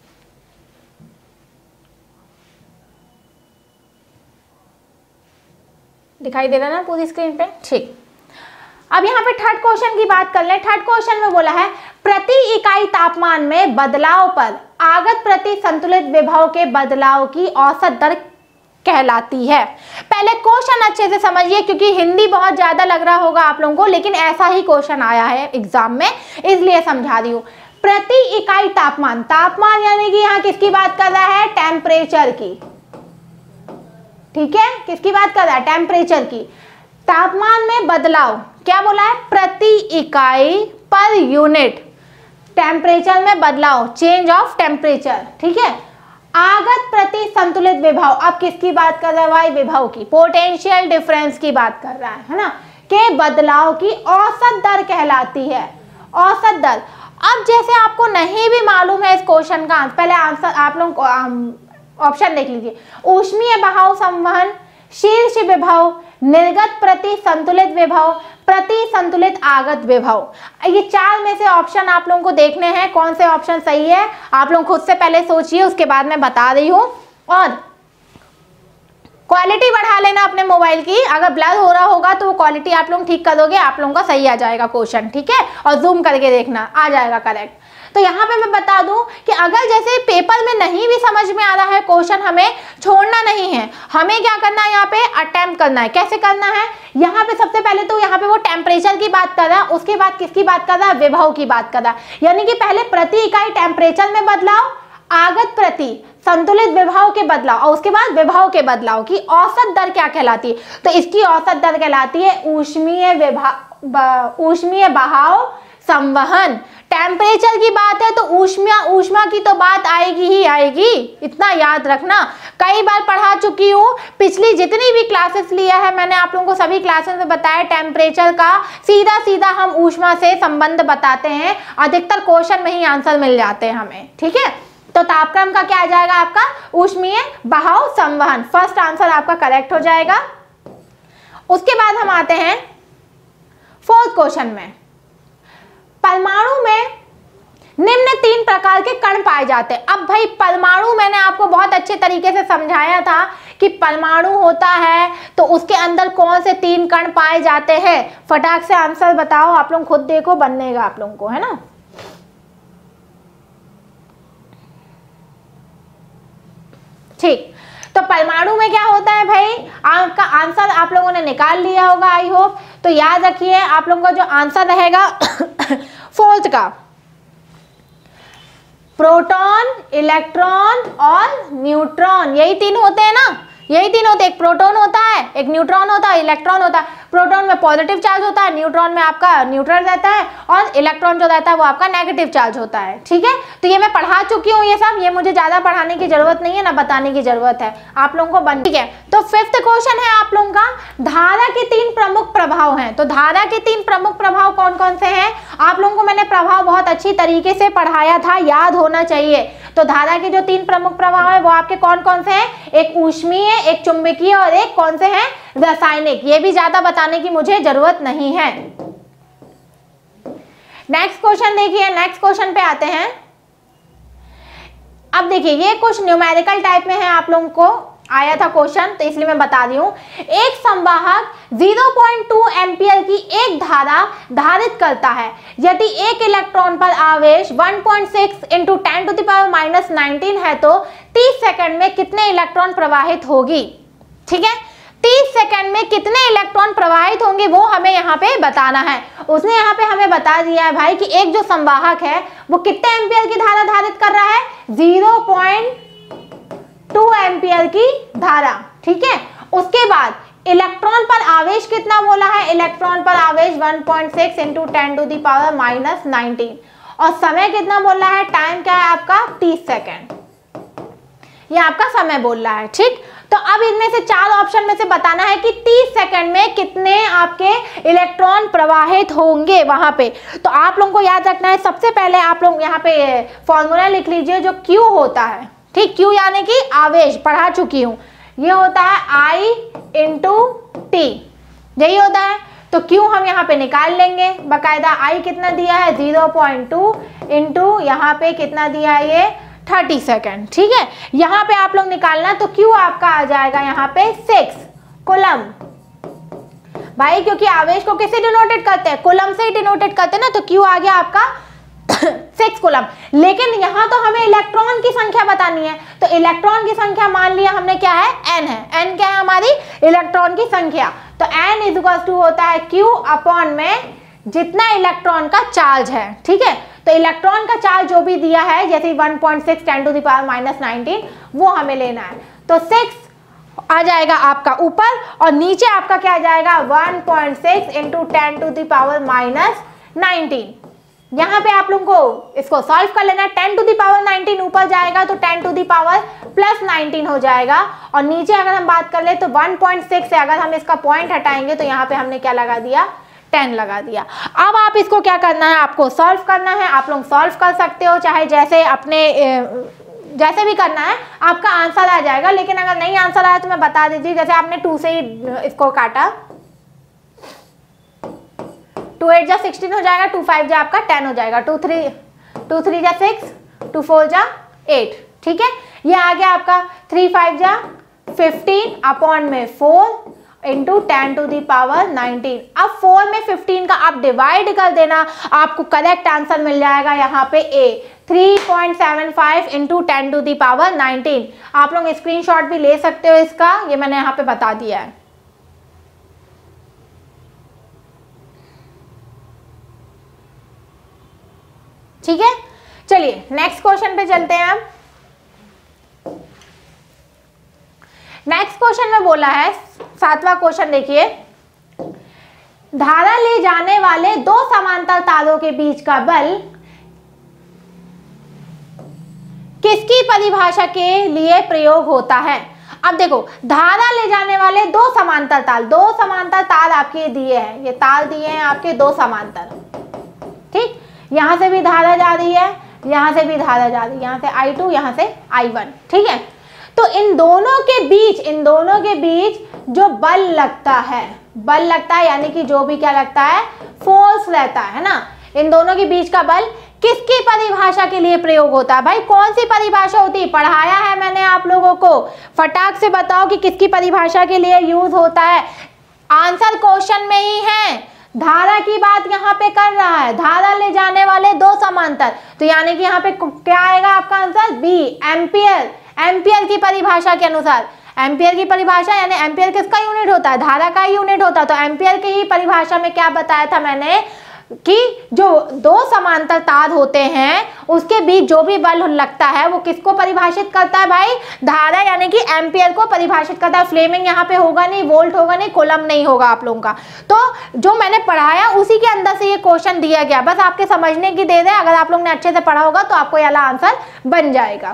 दिखाई दे रहा है ना पूरी स्क्रीन पे? ठीक, अब यहाँ पे थर्ड क्वेश्चन की बात कर लें। थर्ड क्वेश्चन में बोला है प्रति इकाई तापमान में बदलाव पर आगत प्रति संतुलित विभव के बदलाव की औसत दर कहलाती है। पहले क्वेश्चन अच्छे से समझिए, क्योंकि हिंदी बहुत ज्यादा लग रहा होगा आप लोगों को, लेकिन ऐसा ही क्वेश्चन आया है एग्जाम में, इसलिए समझा रही हूं। प्रति इकाई तापमान, तापमान यानी कि यहाँ किसकी बात कर रहा है? टेम्परेचर की। ठीक है, किसकी बात कर रहा है? टेम्परेचर की। तापमान में बदलाव क्या बोला है? प्रति इकाई पर यूनिट टेम्परेचर में बदलाव, चेंज ऑफ टेम्परेचर। ठीक है, आगत प्रति संतुलित विभव, अब किसकी बात कर रहा है भाई? विभव की, पोटेंशियल डिफरेंस की बात कर रहा है ना, के बदलाव की औसत दर कहलाती है। औसत दर। अब जैसे आपको नहीं भी मालूम है इस क्वेश्चन का आंसर, पहले आंसर आप लोग ऑप्शन देख लीजिए। ऊष्मीय बहाव संवहन, शीर्ष विभव, निर्गत प्रति संतुलित विभव, प्रति संतुलित आगत विभव। ये चार में से ऑप्शन आप लोगों को देखने हैं, कौन से ऑप्शन सही है आप लोग खुद से पहले सोचिए, उसके बाद मैं बता रही हूं। और क्वालिटी बढ़ा लेना अपने मोबाइल की, अगर ब्लर हो रहा होगा तो वो क्वालिटी आप लोग ठीक कर दोगे, आप लोगों का सही आ जाएगा क्वेश्चन। ठीक है, और जूम करके देखना, आ जाएगा करेक्ट। तो यहाँ पे मैं बता दूं कि अगर जैसे पेपर में नहीं भी समझ में आ रहा है क्वेश्चन, हमें छोड़ना नहीं है, हमें क्या करना है? यहाँ पे अटेम्प्ट करना है। कैसे करना है? यहाँ पे सबसे पहले तो यहाँ पे वो टेम्परेचर की बात कर रहा है, उसके बाद किसकी बात कर रहा है? विभव की बात कर रहा है। यानी कि पहले प्रति इकाई टेम्परेचर में बदलाव, आगत प्रति संतुलित विभव के बदलाव, और उसके बाद विभव के बदलाव की औसत दर क्या कहलाती है? तो इसकी औसत दर कहलाती है ऊष्मीय बहाव संवहन। टेम्परेचर की बात है तो ऊष्मा की तो बात आएगी ही आएगी, इतना याद रखना। कई बार पढ़ा चुकी हूँ, पिछली जितनी भी क्लासेस लिया है मैंने आप लोगों को, सभी क्लासेस में बताया टेम्परेचर का सीधा सीधा हम ऊष्मा से संबंध बताते हैं, अधिकतर क्वेश्चन में ही आंसर मिल जाते हैं हमें। ठीक है, तो तापक्रम का क्या आ जाएगा आपका? ऊष्मीय बहाव संवहन। फर्स्ट आंसर आपका करेक्ट हो जाएगा। उसके बाद हम आते हैं फोर्थ क्वेश्चन में। परमाणु में निम्न 3 प्रकार के कण पाए जाते हैं। अब भाई परमाणु मैंने आपको बहुत अच्छे तरीके से समझाया था कि परमाणु होता है तो उसके अंदर कौन से 3 कण पाए जाते हैं। फटाक से आंसर बताओ, आप लोग खुद देखो, बनेगा आप लोगों को, है ना। ठीक, तो परमाणु में क्या होता है भाई? आपका आंसर आप लोगों ने निकाल लिया होगा आई होप। तो याद रखिए आप लोगों का जो आंसर रहेगा फोर्थ का, प्रोटॉन, इलेक्ट्रॉन और न्यूट्रॉन, यही 3 होते हैं ना, यही 3 होते हैं। एक प्रोटॉन होता है, एक न्यूट्रॉन होता है, इलेक्ट्रॉन होता है। प्रोटॉन में पॉजिटिव चार्ज होता है, न्यूट्रॉन में आपका न्यूट्रल रहता है, और इलेक्ट्रॉन जो रहता है वो आपका नेगेटिव चार्ज होता है। ठीक है, तो ये मैं पढ़ा चुकी हूँ, ये सब, ये मुझे ज्यादा पढ़ाने की जरूरत नहीं है, ना बताने की जरूरत है आप लोगों को। ठीक है, तो 5th क्वेश्चन है आप लोगों का, धारा के 3 प्रमुख प्रभाव हैं। तो धारा के 3 प्रमुख प्रभाव कौन कौन से हैं? आप लोगों को मैंने प्रभाव बहुत अच्छी तरीके से पढ़ाया था, याद होना चाहिए। तो धारा के जो 3 प्रमुख प्रभाव है वो आपके कौन कौन से हैं? एक ऊष्मीय, एक चुंबकीय और एक कौन से हैं? रासायनिक। ये भी ज्यादा बताने की मुझे जरूरत नहीं है। नेक्स्ट क्वेश्चन देखिए, नेक्स्ट क्वेश्चन पे आते हैं। अब देखिए ये कुछ न्यूमेरिकल टाइप में है, आप लोगों को आया था क्वेश्चन, तो इसलिए मैं बता रही हूं। एक संवाहक 0.2 एम्पियर की एक धारा धारित करता है यदि एक इलेक्ट्रॉन पर आवेश 1.6 × 10⁻⁻19 है तो 30 सेकंड में कितने इलेक्ट्रॉन प्रवाहित होगी। ठीक है, 30 सेकंड में कितने इलेक्ट्रॉन प्रवाहित होंगे वो हमें यहाँ पे बताना है। उसने यहाँ पे हमें बता दिया है भाई कि एक जो संवाहक है वो कितने एम्पियर की धारा धारित कर रहा है? 0.2 एम्पियर की धारा। ठीक है, उसके बाद इलेक्ट्रॉन पर आवेश कितना बोला है? इलेक्ट्रॉन पर आवेश 1.6 × 10⁻⁻19 और समय कितना बोल रहा है? टाइम क्या है आपका? 30 सेकंड, ये आपका समय बोल रहा है। ठीक, तो अब इनमें से 4 ऑप्शन में से बताना है कि 30 सेकंड में कितने आपके इलेक्ट्रॉन प्रवाहित होंगे वहां पे। तो आप लोगों को याद रखना है, सबसे पहले आप लोग यहाँ पे फॉर्मूला लिख लीजिए जो Q होता है। ठीक, Q यानी कि आवेश, पढ़ा चुकी हूं, ये होता है I × T, यही होता है। तो Q हम यहाँ पे निकाल लेंगे बाकायदा। I कितना दिया है? 0.2 × यहाँ पे कितना दिया है? ये 30 सेकेंड। ठीक है, यहाँ पे आप लोग निकालना, तो Q आपका आ जाएगा यहाँ पे 6 कूलम भाई, क्योंकि आवेश को किससे डिनोटेड करते हैं? कूलम से ही डिनोटेड करते हैं ना, तो Q आ गया आपका 6 कूलम। लेकिन यहाँ तो हमें इलेक्ट्रॉन की संख्या बतानी है, तो इलेक्ट्रॉन की संख्या मान लिया हमने क्या है, n है। n क्या है हमारी, इलेक्ट्रॉन की संख्या। तो n इज इक्वल टू होता है q अपॉन में जितना इलेक्ट्रॉन का चार्ज है। ठीक है, तो इलेक्ट्रॉन का चार्ज जो भी दिया है, जैसे 1.6 10⁻⁻19 वो हमें लेना है। तो 6 आ जाएगा आपका ऊपर और नीचे आपका क्या आ जाएगा 1.6 इंटू 10⁻⁻19। यहाँ पे आप लोगों को इसको सॉल्व कर लेना है। 10⁻19 ऊपर जाएगा तो 10⁻+19 हो जाएगा, और नीचे अगर हम बात कर ले तो 1.6 से अगर हम इसका पॉइंट हटाएंगे तो यहाँ पे हमने क्या लगा दिया, 10 लगा दिया। अब आप इसको क्या करना है, आपको सॉल्व करना है। आप लोग सॉल्व कर सकते हो चाहे जैसे अपने जैसे भी करना है, आपका आंसर आ जाएगा। लेकिन अगर नहीं आंसर आया तो मैं बता दीजिए, जैसे आपने 2 से ही इसको काटा, 2 8 जा 16 हो जाएगा, 2 5 जा आपका 10 हो जाएगा, 2 3 जा 6, 2 4 जा 8। ठीक है, ये आ गया आपका 3 5 जा 15 अपॉन में 4 इंटू 10⁻19। अब 4 में 15 का आप डिवाइड कर देना, आपको करेक्ट आंसर मिल जाएगा यहाँ पे ए 3.75 इंटू 10⁻19। आप लोग स्क्रीनशॉट भी ले सकते हो इसका, ये मैंने यहाँ पे बता दिया है। ठीक है, चलिए नेक्स्ट क्वेश्चन पे चलते हैं। हम नेक्स्ट क्वेश्चन में बोला है, 7वां क्वेश्चन देखिए, धारा ले जाने वाले 2 समांतर तारों के बीच का बल किसकी परिभाषा के लिए प्रयोग होता है। अब देखो, धारा ले जाने वाले 2 समांतर तार आपके दिए हैं, ये तार दिए हैं आपके 2 समांतर। ठीक, यहां से भी धारा जा रही है, यहां से भी धारा जा रही है, यहां से I2 यहां से I1। ठीक है, तो इन दोनों के बीच जो बल लगता है यानी कि जो भी क्या लगता है, फोर्स रहता है ना, इन दोनों के बीच का बल किसकी परिभाषा के लिए प्रयोग होता है। भाई कौन सी परिभाषा होती है, पढ़ाया है मैंने आप लोगों को, फटाक से बताओ कि किसकी परिभाषा के लिए यूज होता है। आंसर क्वेश्चन में ही है, धारा की बात यहाँ पे कर रहा है, धारा ले जाने वाले 2 समांतर, तो यानी कि यहाँ पे क्या आएगा आपका आंसर, बी एम्पियर। एम्पियर की परिभाषा के अनुसार, एम्पियर की परिभाषा यानी एम्पियर किसका यूनिट होता है, धारा का यूनिट होता है। तो एम्पियर की ही परिभाषा में क्या बताया था मैंने कि जो 2 समांतर तार होते हैं उसके बीच जो भी बल लगता है वो किसको परिभाषित करता है भाई, धारा यानी कि एम्पियर को परिभाषित करता है। फ्लेमिंग यहाँ पे होगा नहीं, वोल्ट होगा नहीं, कूलम नहीं होगा आप लोगों का। तो जो मैंने पढ़ाया उसी के अंदर से ये क्वेश्चन दिया गया, बस आपके समझने की देर है। अगर आप लोग ने अच्छे से पढ़ा होगा तो आपको ये वाला आंसर बन जाएगा।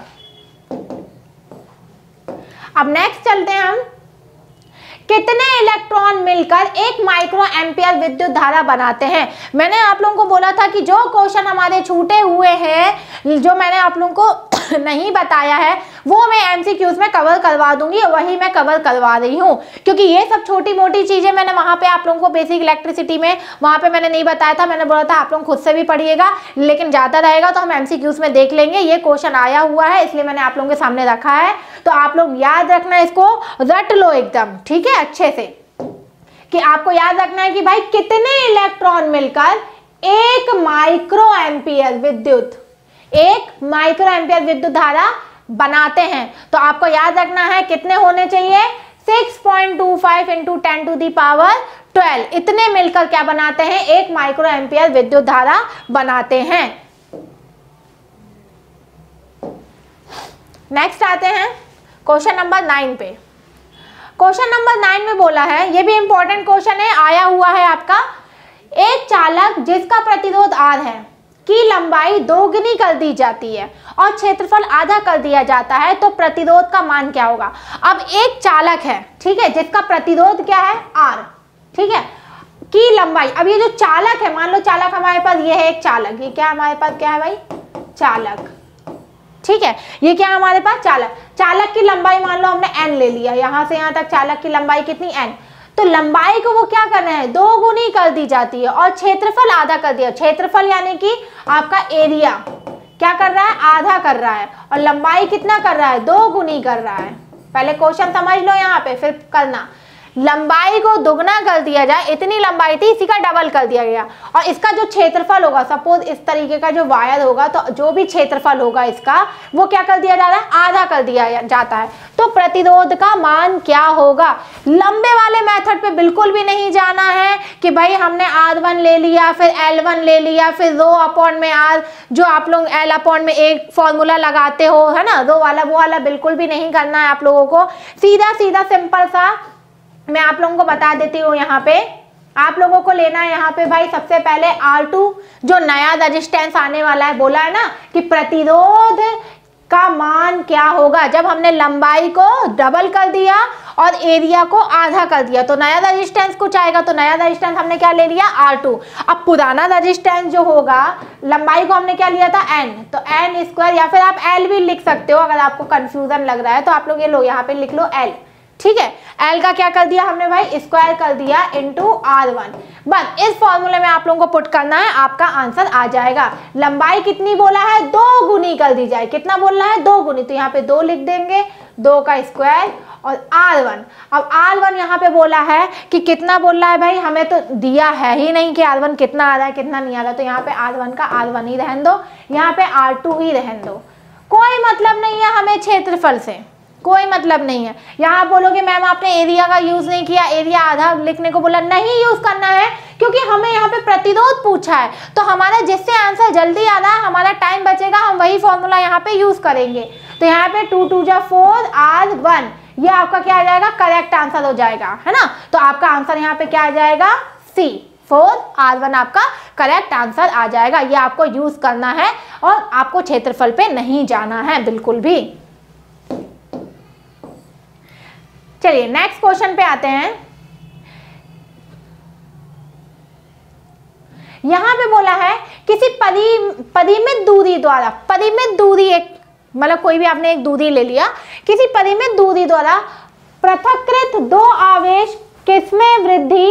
अब नेक्स्ट चलते हैं हम, कितने इलेक्ट्रॉन मिलकर 1 माइक्रो एम्पियर विद्युत धारा बनाते हैं। मैंने आप लोगों को बोला था कि जो क्वेश्चन हमारे छूटे हुए हैं, जो मैंने आप लोगों को नहीं बताया है, वो मैं एमसीक्यूज में कवर करवा दूंगी, वही मैं कवर करवा रही हूँ, क्योंकि ये सब छोटी मोटी चीजें मैंने वहां पे आप लोगों को बेसिक इलेक्ट्रिसिटी में वहां पे मैंने नहीं बताया था। मैंने बोला था आप लोग खुद से भी पढ़िएगा, लेकिन ज्यादा रहेगा तो हम एमसीक्यूज में देख लेंगे। ये क्वेश्चन आया हुआ है इसलिए मैंने आप लोगों के सामने रखा है, तो आप लोग याद रखना, इसको रट लो एकदम, ठीक है, अच्छे से, कि आपको याद रखना है कि भाई कितने इलेक्ट्रॉन मिलकर 1 माइक्रो एम्पियर विद्युत धारा बनाते हैं। तो आपको याद रखना है कितने होने चाहिए, 6.25 इंटू 10⁻12, इतने मिलकर क्या बनाते हैं, 1 माइक्रो एम्पियर विद्युत धारा बनाते हैं। नेक्स्ट आते हैं क्वेश्चन नंबर 9 पे। क्वेश्चन नंबर 9 में बोला है, ये भी इंपॉर्टेंट क्वेश्चन है, आया हुआ है आपका, एक चालक जिसका प्रतिरोध R है की लंबाई दोगुनी कर दी जाती है और क्षेत्रफल आधा कर दिया जाता है, तो प्रतिरोध का मान क्या होगा। अब एक चालक है, ठीक है, जिसका प्रतिरोध क्या है, R, ठीक है, की लंबाई। अब ये जो चालक है, मान लो चालक हमारे पास ये है एक चालक, ये क्या हमारे पास क्या है भाई, चालक, ठीक है, ये क्या हमारे पास चालक। चालक की लंबाई मान लो हमने n ले लिया, यहां से यहां तक चालक की लंबाई कितनी, n। तो लंबाई को वो क्या कर रहे हैं, दोगुनी कर दी जाती है और क्षेत्रफल आधा कर दिया। क्षेत्रफल यानी कि आपका एरिया क्या कर रहा है, आधा कर रहा है, और लंबाई कितना कर रहा है, दोगुनी कर रहा है। पहले क्वेश्चन समझ लो यहाँ पे फिर करना। लंबाई को दुगना कर दिया जाए, इतनी लंबाई थी, इसी का डबल कर दिया गया, और इसका जो क्षेत्रफल होगा, सपोज इस तरीके का जो वायर होगा, तो जो भी क्षेत्रफल होगा इसका, वो क्या कर दिया जा रहा है, आधा कर दिया जाता है। तो प्रतिरोध का मान क्या होगा? लंबे वाले मेथड पे बिल्कुल भी नहीं जाना है कि भाई हमने R1 ले लिया, फिर L1 ले लिया, फिर रो अपॉन में R, जो आप लोग L अपॉन में एक फॉर्मूला लगाते हो, है ना, रो वाला, वो वाला बिल्कुल भी नहीं करना है आप लोगों को। सीधा सीधा सिंपल सा मैं आप लोगों को बता देती हूँ। यहाँ पे आप लोगों को लेना है यहाँ पे भाई सबसे पहले R2, जो नया रेजिस्टेंस आने वाला है, बोला है ना कि प्रतिरोध का मान क्या होगा जब हमने लंबाई को डबल कर दिया और एरिया को आधा कर दिया, तो नया रेजिस्टेंस कुछ आएगा। तो नया रेजिस्टेंस हमने क्या ले लिया, R2। अब पुराना रेजिस्टेंस जो होगा, लंबाई को हमने क्या लिया था, N, तो N स्क्वायर, या फिर आप L भी लिख सकते हो अगर आपको कंफ्यूजन लग रहा है, तो आप लोग ये लो यहाँ पे लिख लो L, ठीक है। L का क्या कर दिया हमने भाई, स्क्वायर कर दिया इंटू R1। बस इस फॉर्मूले में आप लोगों को पुट करना है, आपका आंसर आ जाएगा। लंबाई कितनी बोला है, 2 गुनी कर दी जाए, कितना बोलना है, 2 गुनी, तो यहाँ पे 2 लिख देंगे, 2 का स्क्वायर और R1। अब R1 यहाँ पे बोला है कि कितना बोल रहा है भाई, हमें तो दिया है ही नहीं कि R1 कितना आ रहा है कितना नहीं आ रहा, तो यहाँ पे R1 का R1 ही रहने दो, यहाँ पे R2 ही रहने दो, कोई मतलब नहीं है हमें क्षेत्रफल से, कोई मतलब नहीं है। यहाँ बोलोगे मैम आपने एरिया का यूज नहीं किया, एरिया आधा लिखने को बोला, नहीं यूज करना है, क्योंकि हमें यहाँ पे प्रतिरोध पूछा है, तो हमारा जिससे आंसर जल्दी आ रहा है, हमारा टाइम बचेगा, हम वही फॉर्मूला यहाँ पे यूज करेंगे। तो यहाँ पे 2 2 जा 4 R1, ये आपका क्या आ जाएगा, करेक्ट आंसर हो जाएगा, है ना। तो आपका आंसर यहाँ पे क्या आ जाएगा, C, 4 R1 आपका करेक्ट आंसर आ जाएगा। ये आपको यूज करना है और आपको क्षेत्रफल पे नहीं जाना है बिल्कुल भी। चलिए नेक्स्ट क्वेश्चन पे आते हैं। यहां पे बोला है किसी परिमित दूरी द्वारा, परिमित दूरी एक मतलब कोई भी आपने एक दूरी ले लिया, किसी परिमित दूरी द्वारा पृथक्कृत 2 आवेश किसमें वृद्धि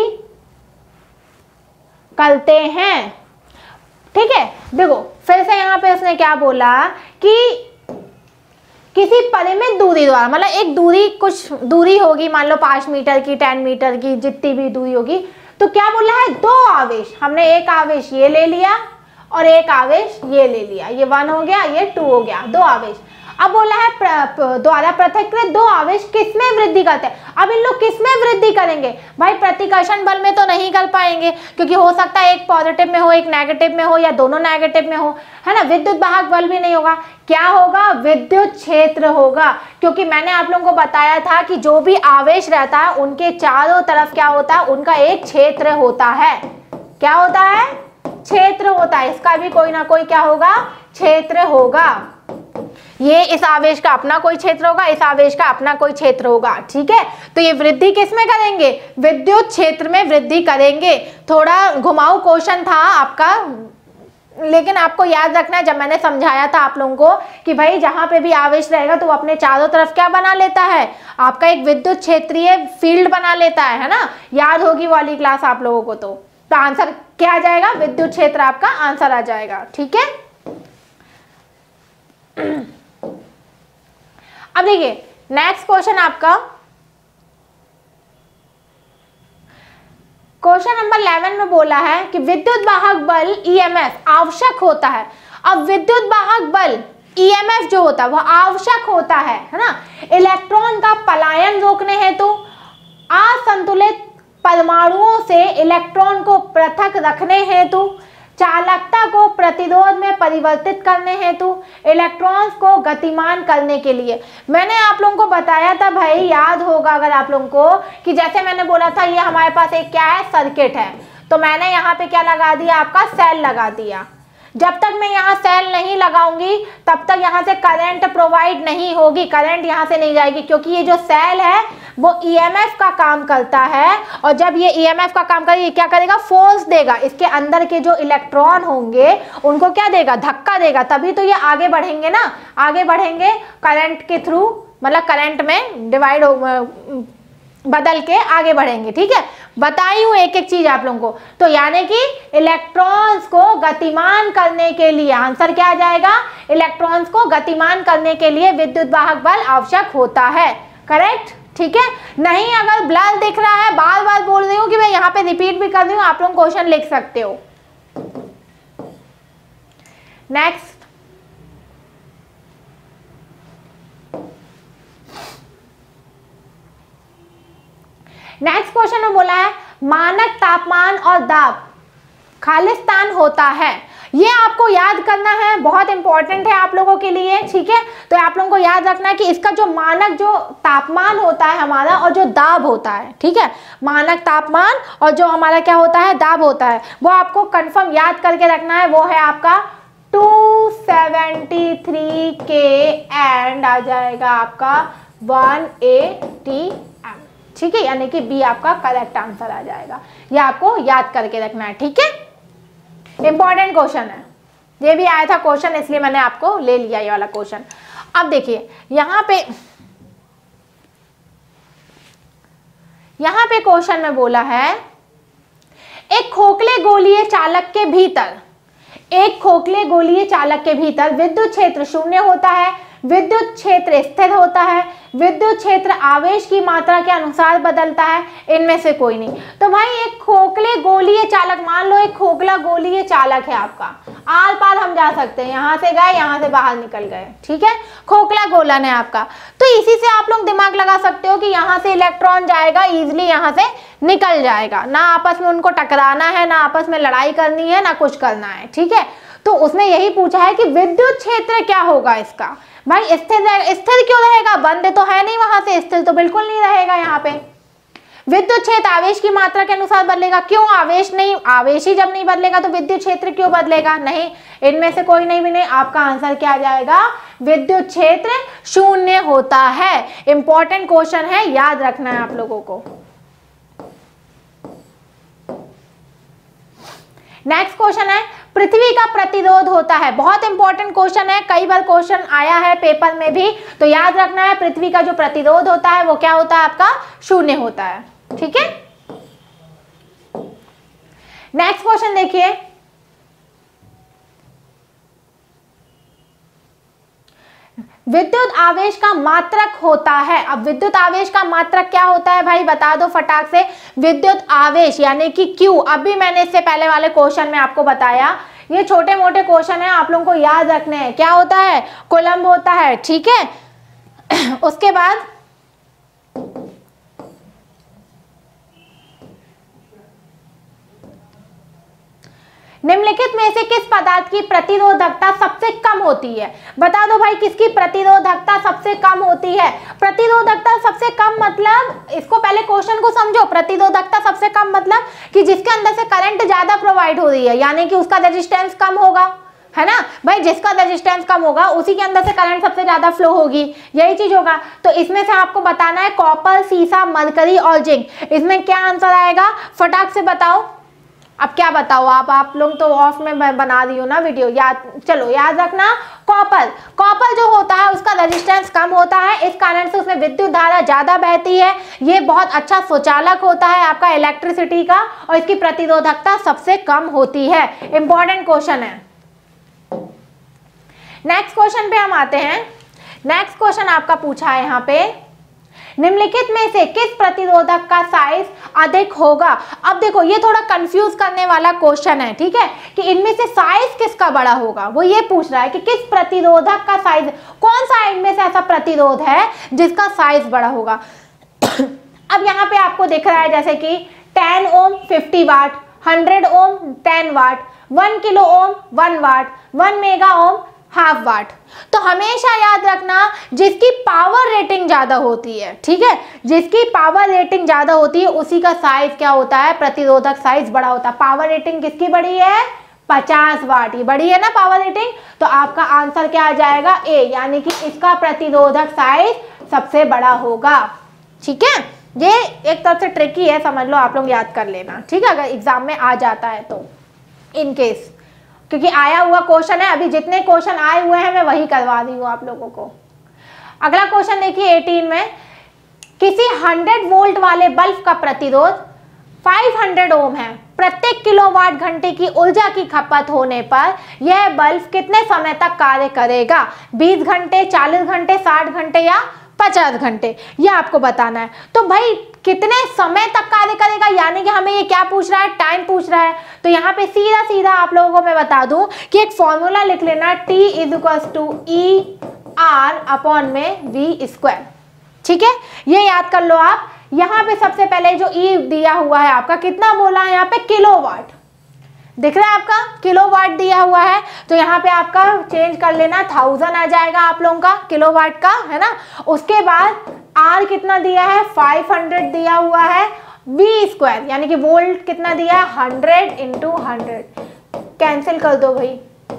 करते हैं, ठीक है। देखो फिर से यहाँ पे उसने क्या बोला कि किसी परिमित दूरी द्वारा, मतलब एक दूरी, कुछ दूरी होगी, मान लो 5 मीटर की, 10 मीटर की, जितनी भी दूरी होगी, तो क्या बोला है, 2 आवेश, हमने एक आवेश ये ले लिया और एक आवेश ये ले लिया, ये 1 हो गया, ये 2 हो गया, 2 आवेश। अब बोला है द्वारा पृथक्कृत 2 आवेश किसमें वृद्धि करते हैं। अब इन लोग किसमें वृद्धि करेंगे भाई, प्रतिकर्षण बल में तो नहीं कर पाएंगे, क्योंकि हो सकता है एक पॉजिटिव में हो, एक नेगेटिव में हो, या दोनों नेगेटिव में हो, है ना। विद्युत वाहक बल भी नहीं होगा, क्या होगा, विद्युत क्षेत्र होगा, क्योंकि मैंने आप लोगों को बताया था कि जो भी आवेश रहता है उनके चारों तरफ क्या होता है, उनका एक क्षेत्र होता है। क्या होता है, क्षेत्र होता है, इसका भी कोई ना कोई क्या होगा, क्षेत्र होगा। ये इस आवेश का अपना कोई क्षेत्र होगा, इस आवेश का अपना कोई क्षेत्र होगा, ठीक है। तो ये वृद्धि किसमें करेंगे, विद्युत क्षेत्र में वृद्धि करेंगे। थोड़ा घुमाऊ क्वेश्चन था आपका, लेकिन आपको याद रखना है, जब मैंने समझाया था आप लोगों को कि भाई जहां पे भी आवेश रहेगा तो वो अपने चारों तरफ क्या बना लेता है, आपका एक विद्युत क्षेत्रीय फील्ड बना लेता है ना। याद होगी वाली क्लास आप लोगों को। तो आंसर क्या आ जाएगा, विद्युत क्षेत्र आपका आंसर आ जाएगा, ठीक है। अब देखिए नेक्स्ट क्वेश्चन आपका, क्वेश्चन नंबर 11 में बोला है कि विद्युत वाहक बल EMF आवश्यक होता है। अब विद्युत वाहक बल EMF जो होता है वो आवश्यक होता है ना, इलेक्ट्रॉन का पलायन रोकने हेतु, असंतुलित परमाणुओं से इलेक्ट्रॉन को पृथक रखने हेतु, चालकता को प्रतिरोध में परिवर्तित करने हेतु, इलेक्ट्रॉन्स को गतिमान करने के लिए। मैंने आप लोगों को बताया था भाई, याद होगा अगर आप लोगों को, कि जैसे मैंने बोला था ये हमारे पास एक क्या है, सर्किट है, तो मैंने यहाँ पे क्या लगा दिया, आपका सेल लगा दिया। जब तक मैं यहाँ सेल नहीं लगाऊंगी तब तक यहाँ से करंट प्रोवाइड नहीं होगी, करंट यहाँ से नहीं जाएगी, क्योंकि ये जो सेल है वो EMF का काम करता है, और जब ये EMF का काम करेगा, ये क्या करेगा, फोर्स देगा, इसके अंदर के जो इलेक्ट्रॉन होंगे उनको क्या देगा, धक्का देगा, तभी तो ये आगे बढ़ेंगे ना, आगे बढ़ेंगे करंट के थ्रू, मतलब करंट में डिवाइड हो, बदल के आगे बढ़ेंगे, ठीक है। बताई हूँ एक एक चीज आप लोगों को। तो यानी कि इलेक्ट्रॉन्स को गतिमान करने के लिए आंसर क्या आ जाएगा, इलेक्ट्रॉन्स को गतिमान करने के लिए विद्युत वाहक बल आवश्यक होता है, करेक्ट, ठीक है। नहीं अगर ब्लर दिख रहा है, बार बार बोल रही हूँ कि मैं यहाँ पे रिपीट भी कर रही हूँ, आप लोग क्वेश्चन लिख सकते हो। नेक्स्ट क्वेश्चन में बोला है मानक तापमान और दाब खालिस्तान होता है। ये आपको याद करना है, बहुत इंपॉर्टेंट है आप लोगों के लिए, ठीक है। तो आप लोगों को याद रखना है कि इसका जो मानक जो तापमान होता है हमारा और जो दाब होता है, ठीक है, मानक तापमान और जो हमारा क्या होता है दाब होता है, वो आपको कंफर्म याद करके रखना है। वो है आपका 273 के एंड आ जाएगा आपका 180 एम, ठीक है, यानी कि बी आपका करेक्ट आंसर आ जाएगा। ये आपको याद करके रखना है, ठीक है। इंपॉर्टेंट क्वेश्चन है, ये भी आया था क्वेश्चन, इसलिए मैंने आपको ले लिया ये वाला क्वेश्चन। अब देखिए यहां पे क्वेश्चन में बोला है एक खोखले गोलीय चालक के भीतर विद्युत क्षेत्र शून्य होता है, विद्युत क्षेत्र स्थिर होता है, विद्युत क्षेत्र आवेश की मात्रा के अनुसार बदलता है, इनमें से कोई नहीं। तो भाई एक खोखले गोलीय चालक, मान लो एक खोखला गोलीय चालक है आपका, आर पार हम जा सकते हैं, यहां से गए यहां से बाहर निकल गए, ठीक है, खोखला गोलन है आपका। तो इसी से आप लोग दिमाग लगा सकते हो कि यहां से इलेक्ट्रॉन जाएगा इजिली, यहां से निकल जाएगा, ना आपस में उनको टकराना है, ना आपस में लड़ाई करनी है, ना कुछ करना है, ठीक है। तो उसने यही पूछा है कि विद्युत क्षेत्र क्या होगा इसका। भाई स्थिर क्यों रहेगा, बंद तो है नहीं, वहां से स्थिर तो बिल्कुल नहीं रहेगा। यहाँ पे विद्युत क्षेत्र आवेश की मात्रा के अनुसार बदलेगा, क्यों, आवेश नहीं, आवेश ही जब नहीं बदलेगा तो विद्युत क्षेत्र क्यों बदलेगा, नहीं, इनमें से कोई नहीं भी नहीं। आपका आंसर क्या आ जाएगा, विद्युत क्षेत्र शून्य होता है। इंपॉर्टेंट क्वेश्चन है, याद रखना है आप लोगों को। नेक्स्ट क्वेश्चन है पृथ्वी का प्रतिरोध होता है, बहुत इंपॉर्टेंट क्वेश्चन है, कई बार क्वेश्चन आया है पेपर में भी, तो याद रखना है पृथ्वी का जो प्रतिरोध होता है वो क्या होता है आपका, शून्य होता है, ठीक है। नेक्स्ट क्वेश्चन देखिए, विद्युत आवेश का मात्रक होता है। अब विद्युत आवेश का मात्रक क्या होता है भाई, बता दो फटाक से। विद्युत आवेश यानी कि Q, अभी मैंने इससे पहले वाले क्वेश्चन में आपको बताया, ये छोटे मोटे क्वेश्चन है, आप लोगों को याद रखने हैं। क्या होता है, कूलम्ब होता है, ठीक है। उसके बाद निम्नलिखित में से किस पदार्थ की प्रतिरोधकता सबसे कम होती है, बता दो भाई, किसकी प्रतिरोधकता सबसे कम होती है। प्रतिरोधकता सबसे कम मतलब, इसको पहले क्वेश्चन को समझो, प्रतिरोधकता सबसे कम मतलब कि जिसके अंदर से करंट ज्यादा प्रोवाइड हो रही है, यानी कि उसका रेजिस्टेंस कम होगा, है ना भाई, जिसका रेजिस्टेंस कम होगा उसी के अंदर से करंट सबसे ज्यादा फ्लो होगी, यही चीज होगा। तो इसमें से आपको बताना है कॉपर, सीसा, मरकरी और जिंक, इसमें क्या आंसर आएगा, फटाक से बताओ। अब क्या बताओ आप लोग तो ऑफ में मैं बना रही हूँ ना वीडियो, चलो याद रखना, कॉपर जो होता है उसका रेजिस्टेंस कम होता है, इस कारण से उसमें विद्युत धारा ज्यादा बहती है, ये बहुत अच्छा सुचालक होता है आपका इलेक्ट्रिसिटी का, और इसकी प्रतिरोधकता सबसे कम होती है। इंपॉर्टेंट क्वेश्चन है। नेक्स्ट क्वेश्चन पे हम आते हैं। नेक्स्ट क्वेश्चन आपका पूछा है यहाँ पे, निम्नलिखित में से किस प्रतिरोधक का साइज अधिक होगा। अब देखो ये थोड़ा कंफ्यूज करने वाला क्वेश्चन है, ठीक है, कि इनमें से साइज किसका बड़ा होगा, वो ये पूछ रहा है कि किस प्रतिरोधक का साइज, कौन सा इनमें से ऐसा प्रतिरोध है जिसका साइज बड़ा होगा। अब यहाँ पे आपको दिख रहा है जैसे कि 10 ohm 50 watt, 100 ohm 10 watt, 1 kilo ohm 1 watt, 1 mega ohm half watt. तो हमेशा याद रखना जिसकी पावर रेटिंग ज्यादा होती है, ठीक है, जिसकी पावर रेटिंग ज्यादा होती है उसी का साइज क्या होता है, प्रतिरोधक साइज बड़ा होता है। पावर रेटिंग किसकी बड़ी है, 50 वाट, ये बड़ी है ना पावर रेटिंग, तो आपका आंसर क्या आ जाएगा, ए, यानी कि इसका प्रतिरोधक साइज सबसे बड़ा होगा, ठीक है। ये एक तरफ से ट्रिकी है, समझ लो, आप लोग याद कर लेना, ठीक है, अगर एग्जाम में आ जाता है तो, इन केस, क्योंकि आया हुआ क्वेश्चन है, अभी जितने क्वेश्चन आए हुए हैं मैं वही करवा रही हूँ आप लोगों को। अगला क्वेश्चन देखिए 18 में, किसी 100 वोल्ट वाले बल्ब का प्रतिरोध 500 ओम है, प्रत्येक किलोवाट घंटे की ऊर्जा की खपत होने पर यह बल्ब कितने समय तक कार्य करेगा, 20 घंटे, 40 घंटे, 60 घंटे या 50 घंटे, ये आपको बताना है। तो भाई कितने समय तक कार्य करेगा, यानी कि हमें ये क्या पूछ रहा है, टाइम पूछ रहा है। तो यहाँ पे सीधा सीधा आप लोगों को मैं बता दूं कि एक फॉर्मूला लिख लेना, T = E/R अपॉन में V²। ठीक है, ये याद कर लो आप। यहाँ पे सबसे पहले जो E दिया हुआ है आपका, कितना बोला है यहाँ पे, किलोवाट दिख रहा है आपका, किलोवाट दिया हुआ है। तो यहाँ पे आपका चेंज कर लेना, 1000 आ जाएगा आप लोगों का किलोवाट का, है ना। उसके बाद R कितना दिया है, 500 दिया हुआ है, V² यानी कि वोल्ट कितना दिया है, 100 × 100, कैंसिल कर दो भाई,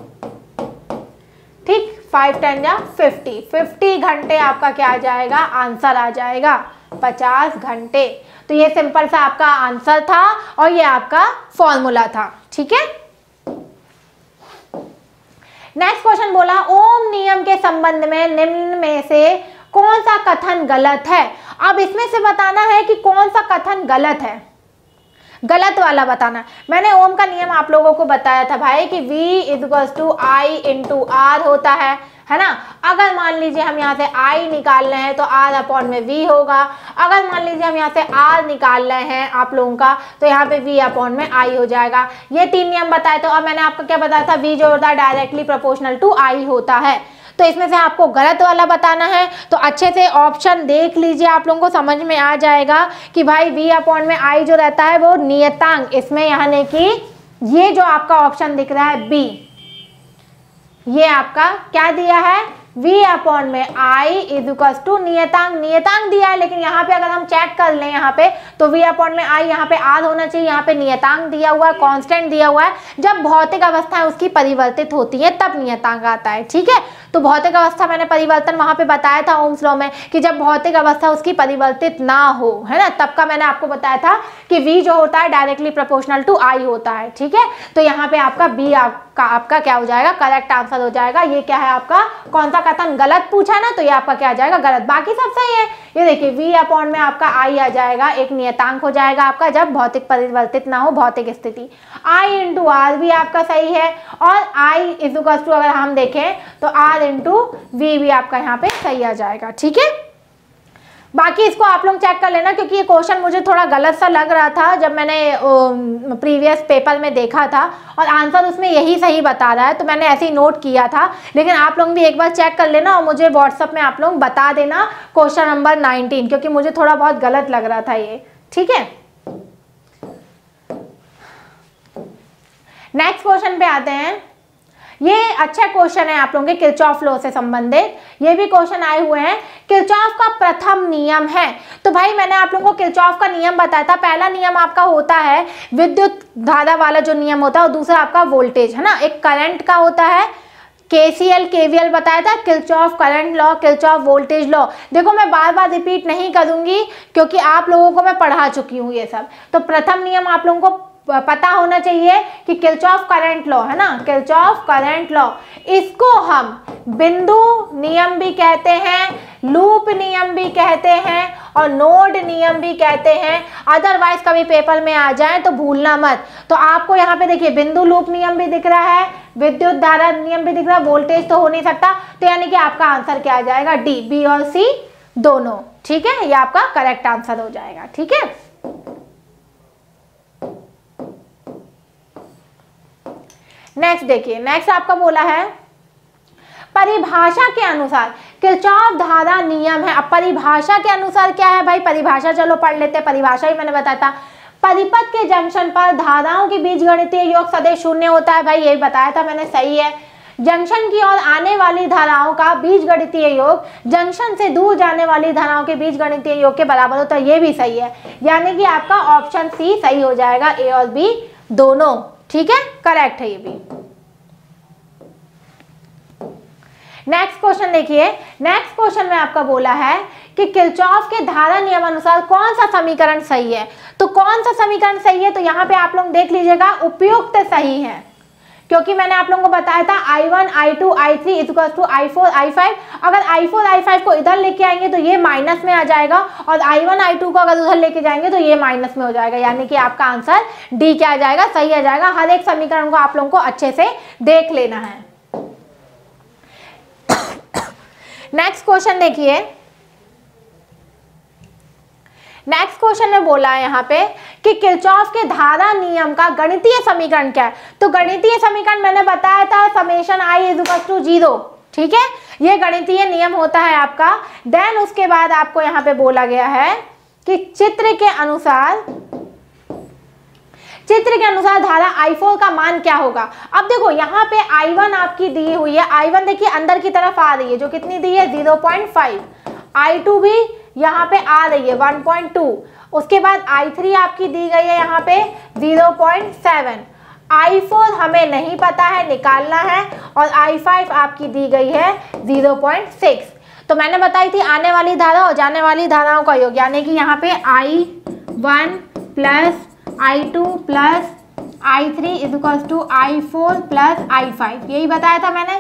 ठीक, 5 × 10 = 50 घंटे आपका क्या आ जाएगा, आंसर आ जाएगा 50 घंटे। तो ये सिंपल सा आपका आंसर था और ये आपका फॉर्मूला था। ठीक है, नेक्स्ट क्वेश्चन बोला, ओम नियम के संबंध में निम्न में से कौन सा कथन गलत है। अब इसमें से बताना है कि कौन सा कथन गलत है, गलत वाला बताना। मैंने ओम का नियम आप लोगों को बताया था भाई कि V = I × R होता है ना। अगर मान लीजिए हम यहाँ से I निकाल रहे हैं तो R अपॉन में V होगा। अगर मान लीजिए हम यहाँ से R निकाल रहे हैं आप लोगों का, तो यहाँ पे V अपॉन में I हो जाएगा। ये 3 नियम बताए। तो अब मैंने आपको क्या बताया था, V जो होता है डायरेक्टली प्रोपोर्शनल टू I होता है। तो इसमें से आपको गलत वाला बताना है। तो अच्छे से ऑप्शन देख लीजिए, आप लोगों को समझ में आ जाएगा कि भाई V अपॉन में I जो रहता है वो नियतांक, इसमें यानी कि ये जो आपका ऑप्शन दिख रहा है B, ये आपका क्या दिया है, V अपॉन में I = नियतांक, नियतांक दिया है। लेकिन यहाँ पे अगर हम चेक कर लें यहाँ पे, तो V अपॉन में I यहाँ पे R होना चाहिए, यहाँ पे नियतांक दिया हुआ है, कांस्टेंट दिया हुआ है। जब भौतिक अवस्थाएं उसकी परिवर्तित होती है तब नियतांक आता है। ठीक है, तो भौतिक अवस्था मैंने परिवर्तन वहां पे बताया था ओम्स लॉ में कि जब भौतिक अवस्था उसकी परिवर्तित ना हो, है ना, तब का मैंने आपको बताया था कि V जो होता है डायरेक्टली प्रोपोर्शनल टू I होता है। ठीक है, तो यहाँ पे आपका B आपका क्या हो जाएगा, करेक्ट आंसर हो जाएगा। ये क्या है आपका, कौन सा कथन गलत पूछा ना, तो ये आपका क्या आ जाएगा, गलत। बाकी सब सही है। ये देखिए V अपॉन में आपका I आ जाएगा, एक नियतांक हो जाएगा आपका जब भौतिक परिवर्तित ना हो भौतिक स्थिति। I × R भी आपका सही है, और I = अगर हम देखें तो R × V भी आपका यहाँ पे सही आ जाएगा। ठीक है, बाकी इसको आप लोग चेक कर लेना, क्योंकि ये क्वेश्चन मुझे थोड़ा गलत सा लग रहा था जब मैंने प्रीवियस पेपर में देखा था, और आंसर उसमें यही सही बता रहा है, तो मैंने ऐसे ही नोट किया था। लेकिन आप लोग भी एक बार चेक कर लेना और मुझे व्हाट्सएप में आप लोग बता देना क्वेश्चन नंबर 19, क्योंकि मुझे थोड़ा बहुत गलत लग रहा था ये। ठीक है, नेक्स्ट क्वेश्चन पे आते हैं। ये अच्छा क्वेश्चन है आप लोगों के किरचॉफ लॉ से संबंधित, ये भी क्वेश्चन आए हुए हैं। किरचॉफ का प्रथम नियम है। तो भाई मैंने आप लोगों को किरचॉफ का नियम बताया था। पहला नियम आपका होता है विद्युत धारा वाला जो नियम होता है, और दूसरा आपका वोल्टेज, है ना, एक करंट का होता है। KCL KVL बताया था, Kirchhoff current law, Kirchhoff voltage law. देखो मैं बार बार रिपीट नहीं करूंगी क्योंकि आप लोगों को मैं पढ़ा चुकी हूँ ये सब। तो प्रथम नियम आप लोगों को पता होना चाहिए कि किरचॉफ करंट लॉ, है ना, किरचॉफ करंट लॉ, इसको हम बिंदु नियम भी कहते हैं, लूप नियम भी कहते हैं, और नोड नियम भी कहते हैं। अदरवाइज कभी पेपर में आ जाए तो भूलना मत। तो आपको यहाँ पे देखिए बिंदु लूप नियम भी दिख रहा है, विद्युत धारा नियम भी दिख रहा है, वोल्टेज तो हो नहीं सकता। तो यानी कि आपका आंसर क्या आ जाएगा, D, B और C दोनों। ठीक है, ये आपका करेक्ट आंसर हो जाएगा। ठीक है, नेक्स्ट देखिए, नेक्स्ट आपका बोला है परिभाषा के अनुसार किरचॉफ धारा नियम है। अब परिभाषा के अनुसार क्या है भाई, परिभाषा चलो पढ़ लेते हैं। परिभाषा ही मैंने बताया था, परिपथ के जंक्शन पर धाराओं के बीच गणितीय योग सदैव शून्य होता है। भाई यही बताया था मैंने, सही है। जंक्शन की ओर आने वाली धाराओं का बीजगणितीय योग जंक्शन से दूर जाने वाली धाराओं के बीजगणितीय योग के बराबर होता है। ये भी सही है, यानी कि आपका ऑप्शन C सही हो जाएगा, A और B दोनों। ठीक है, करेक्ट है ये भी। नेक्स्ट क्वेश्चन देखिए, नेक्स्ट क्वेश्चन में आपका बोला है कि किरचॉफ के धारा नियम अनुसार कौन सा समीकरण सही है। तो कौन सा समीकरण सही है, तो यहाँ पे आप लोग देख लीजिएगा, उपयुक्त सही है, क्योंकि मैंने आप लोगों को बताया था I1 I2 I3 = I4 I5। अगर I4 I5 को इधर लेके आएंगे तो ये माइनस में आ जाएगा, और I1 I2 को अगर उधर लेके जाएंगे तो ये माइनस में हो जाएगा, यानी कि आपका आंसर D क्या आ जाएगा, सही आ जाएगा। हर एक समीकरण को आप लोगों को अच्छे से देख लेना है। नेक्स्ट क्वेश्चन देखिए, नेक्स्ट क्वेश्चन में बोला है यहाँ पे कि किरचॉफ के धारा नियम का गणितीय समीकरण क्या है। तो गणितीय समीकरण मैंने बताया था summation I is equal to 0, ठीक है, ये गणितीय नियम होता है आपका। देन उसके बाद आपको यहाँ पे बोला गया है कि चित्र के अनुसार धारा I4 का मान क्या होगा। अब देखो यहाँ पे I1 आपकी दी हुई है, I1 देखिए अंदर की तरफ आ रही है, जो कितनी दी है 0.5, I2 भी यहाँ पे आ रही है 1.2, उसके बाद I3 आपकी दी गई है यहाँ पे 0.7, I4 हमें नहीं पता है, निकालना है, और I5 आपकी दी गई है 0.6। तो मैंने बताई थी आने वाली धारा और जाने वाली धाराओं का योग, यानी कि यहाँ पे I1 plus I2 plus I3 is equal to I4 plus I5, यही बताया था मैंने।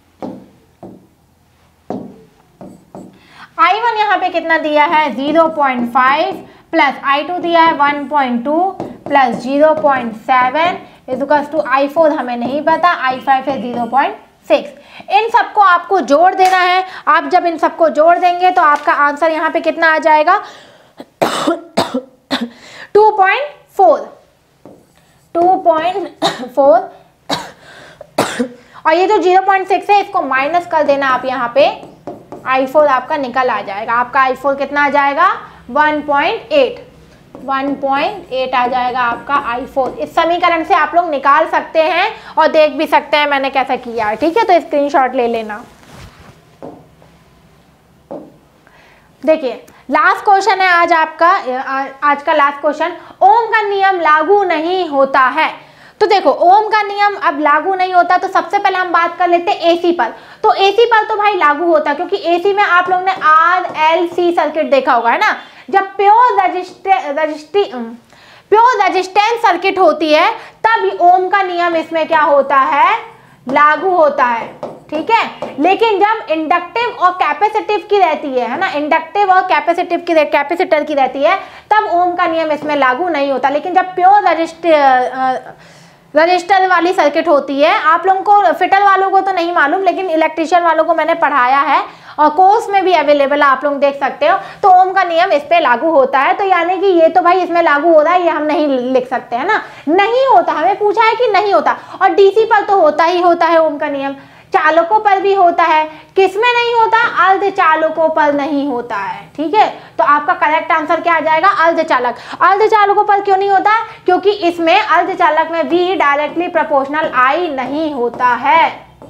I1 यहाँ पे कितना दिया है 0.5 प्लस I2 दिया है 1.2 plus 0.7 is equal to I4 हमें नहीं पता, I5 है 0.6। इन सबको आपको जोड़ देना है। आप जब इन सबको जोड़ देंगे तो आपका आंसर यहाँ पे कितना आ जाएगा 2.4 और ये जो 0.6 है इसको माइनस कर देना आप यहाँ पे, I4 आपका निकल आ जाएगा। आपका I4 कितना आ जाएगा 1.8 आ जाएगा आपका I4। इस समीकरण से आप लोग निकाल सकते हैं और देख भी सकते हैं मैंने कैसा किया है, ठीक है, तो स्क्रीनशॉट ले लेना। देखिए लास्ट क्वेश्चन है आज आपका, आज का लास्ट क्वेश्चन, ओम का नियम लागू नहीं होता है। तो देखो ओम का नियम अब लागू नहीं होता, तो सबसे पहले हम बात कर लेते हैं एसी पर। तो एसी पर तो भाई लागू होता है, क्योंकि एसी में आप लोगों ने RLC सर्किट देखा होगा, है ना। जब प्योर रेजिस्टेंस सर्किट होती है तब ओम का नियम इसमें क्या होता है, लागू होता है, ठीक है। लेकिन जब इंडक्टिव और कैपेसिटिव की रहती है ना, इंडक्टिव और कैपेसिटर की रहती है, तब ओम का नियम इसमें लागू नहीं होता। लेकिन जब प्योर रजिस्टर वाली सर्किट होती है, आप लोगों को फिटर वालों को तो नहीं मालूम, लेकिन इलेक्ट्रिशियन वालों को मैंने पढ़ाया है और कोर्स में भी अवेलेबल है, आप लोग देख सकते हो, तो ओम का नियम इस पे लागू होता है। तो यानी कि ये तो भाई इसमें लागू हो रहा है, ये हम नहीं लिख सकते हैं ना, नहीं होता, हमें पूछा है कि नहीं होता। और डीसी पर तो होता ही होता है ओम का नियम, चालकों पर भी होता है, किसमें नहीं होता, अर्धचालकों पर नहीं होता है, ठीक है। तो आपका करेक्ट आंसर क्या आ जाएगा, अर्धचालक। अर्धचालकों पर क्यों नहीं होता, क्योंकि इसमें अर्धचालक में V डायरेक्टली प्रोपोर्शनल I नहीं होता है,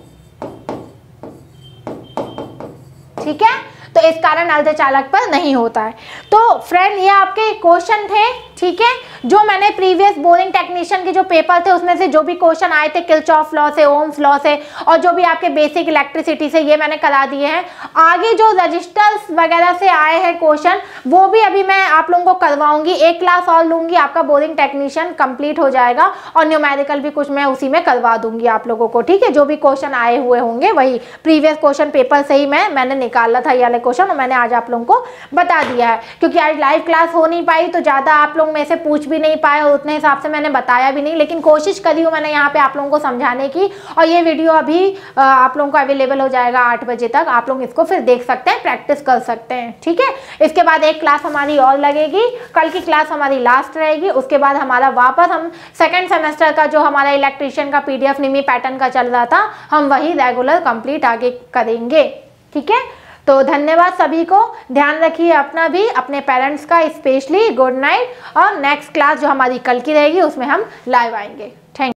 ठीक है। तो इस कारण अर्धचालक पर नहीं होता है। तो फ्रेंड ये आपके क्वेश्चन थे, ठीक है, जो मैंने प्रीवियस बोरिंग टेक्नीशियन के जो पेपर थे उसमें से जो भी क्वेश्चन आए थे किरचॉफ लॉ से, ओम्स लॉ से, और जो भी आपके बेसिक इलेक्ट्रिसिटी से, ये मैंने करा दिए हैं। आगे जो रजिस्टर्स वगैरह से आए हैं क्वेश्चन, वो भी अभी मैं आप लोगों को करवाऊंगी, एक क्लास और लूंगी, आपका बोरिंग टेक्नीशियन कंप्लीट हो जाएगा, और न्यूमेरिकल भी कुछ मैं उसी में करवा दूंगी आप लोगों को, ठीक है। जो भी क्वेश्चन आए हुए होंगे वही प्रीवियस क्वेश्चन पेपर से ही मैंने निकाला था ये वाले क्वेश्चन, और मैंने आज आप लोगों को बता दिया है। क्योंकि आज लाइव क्लास हो नहीं पाई तो ज़्यादा आप लोग में से पूछ भी नहीं पाए, और उतने हिसाब से मैंने बताया भी नहीं, लेकिन कोशिश करी हूँ मैंने यहाँ पे आप लोगों को समझाने की। और ये वीडियो अभी आप लोगों को अवेलेबल हो जाएगा 8 बजे तक, आप लोग इसको फिर देख सकते हैं, प्रैक्टिस कर सकते हैं, ठीक है। इसके बाद एक क्लास हमारी और लगेगी, कल की क्लास हमारी लास्ट रहेगी। उसके बाद हमारा वापस हम सेकेंड सेमेस्टर का जो हमारा इलेक्ट्रिशियन का PDF निमी पैटर्न का चल रहा था, हम वही रेगुलर कंप्लीट आगे करेंगे, ठीक है। तो धन्यवाद सभी को, ध्यान रखिए अपना भी, अपने पेरेंट्स का स्पेशली। गुड नाइट, और नेक्स्ट क्लास जो हमारी कल की रहेगी उसमें हम लाइव आएंगे।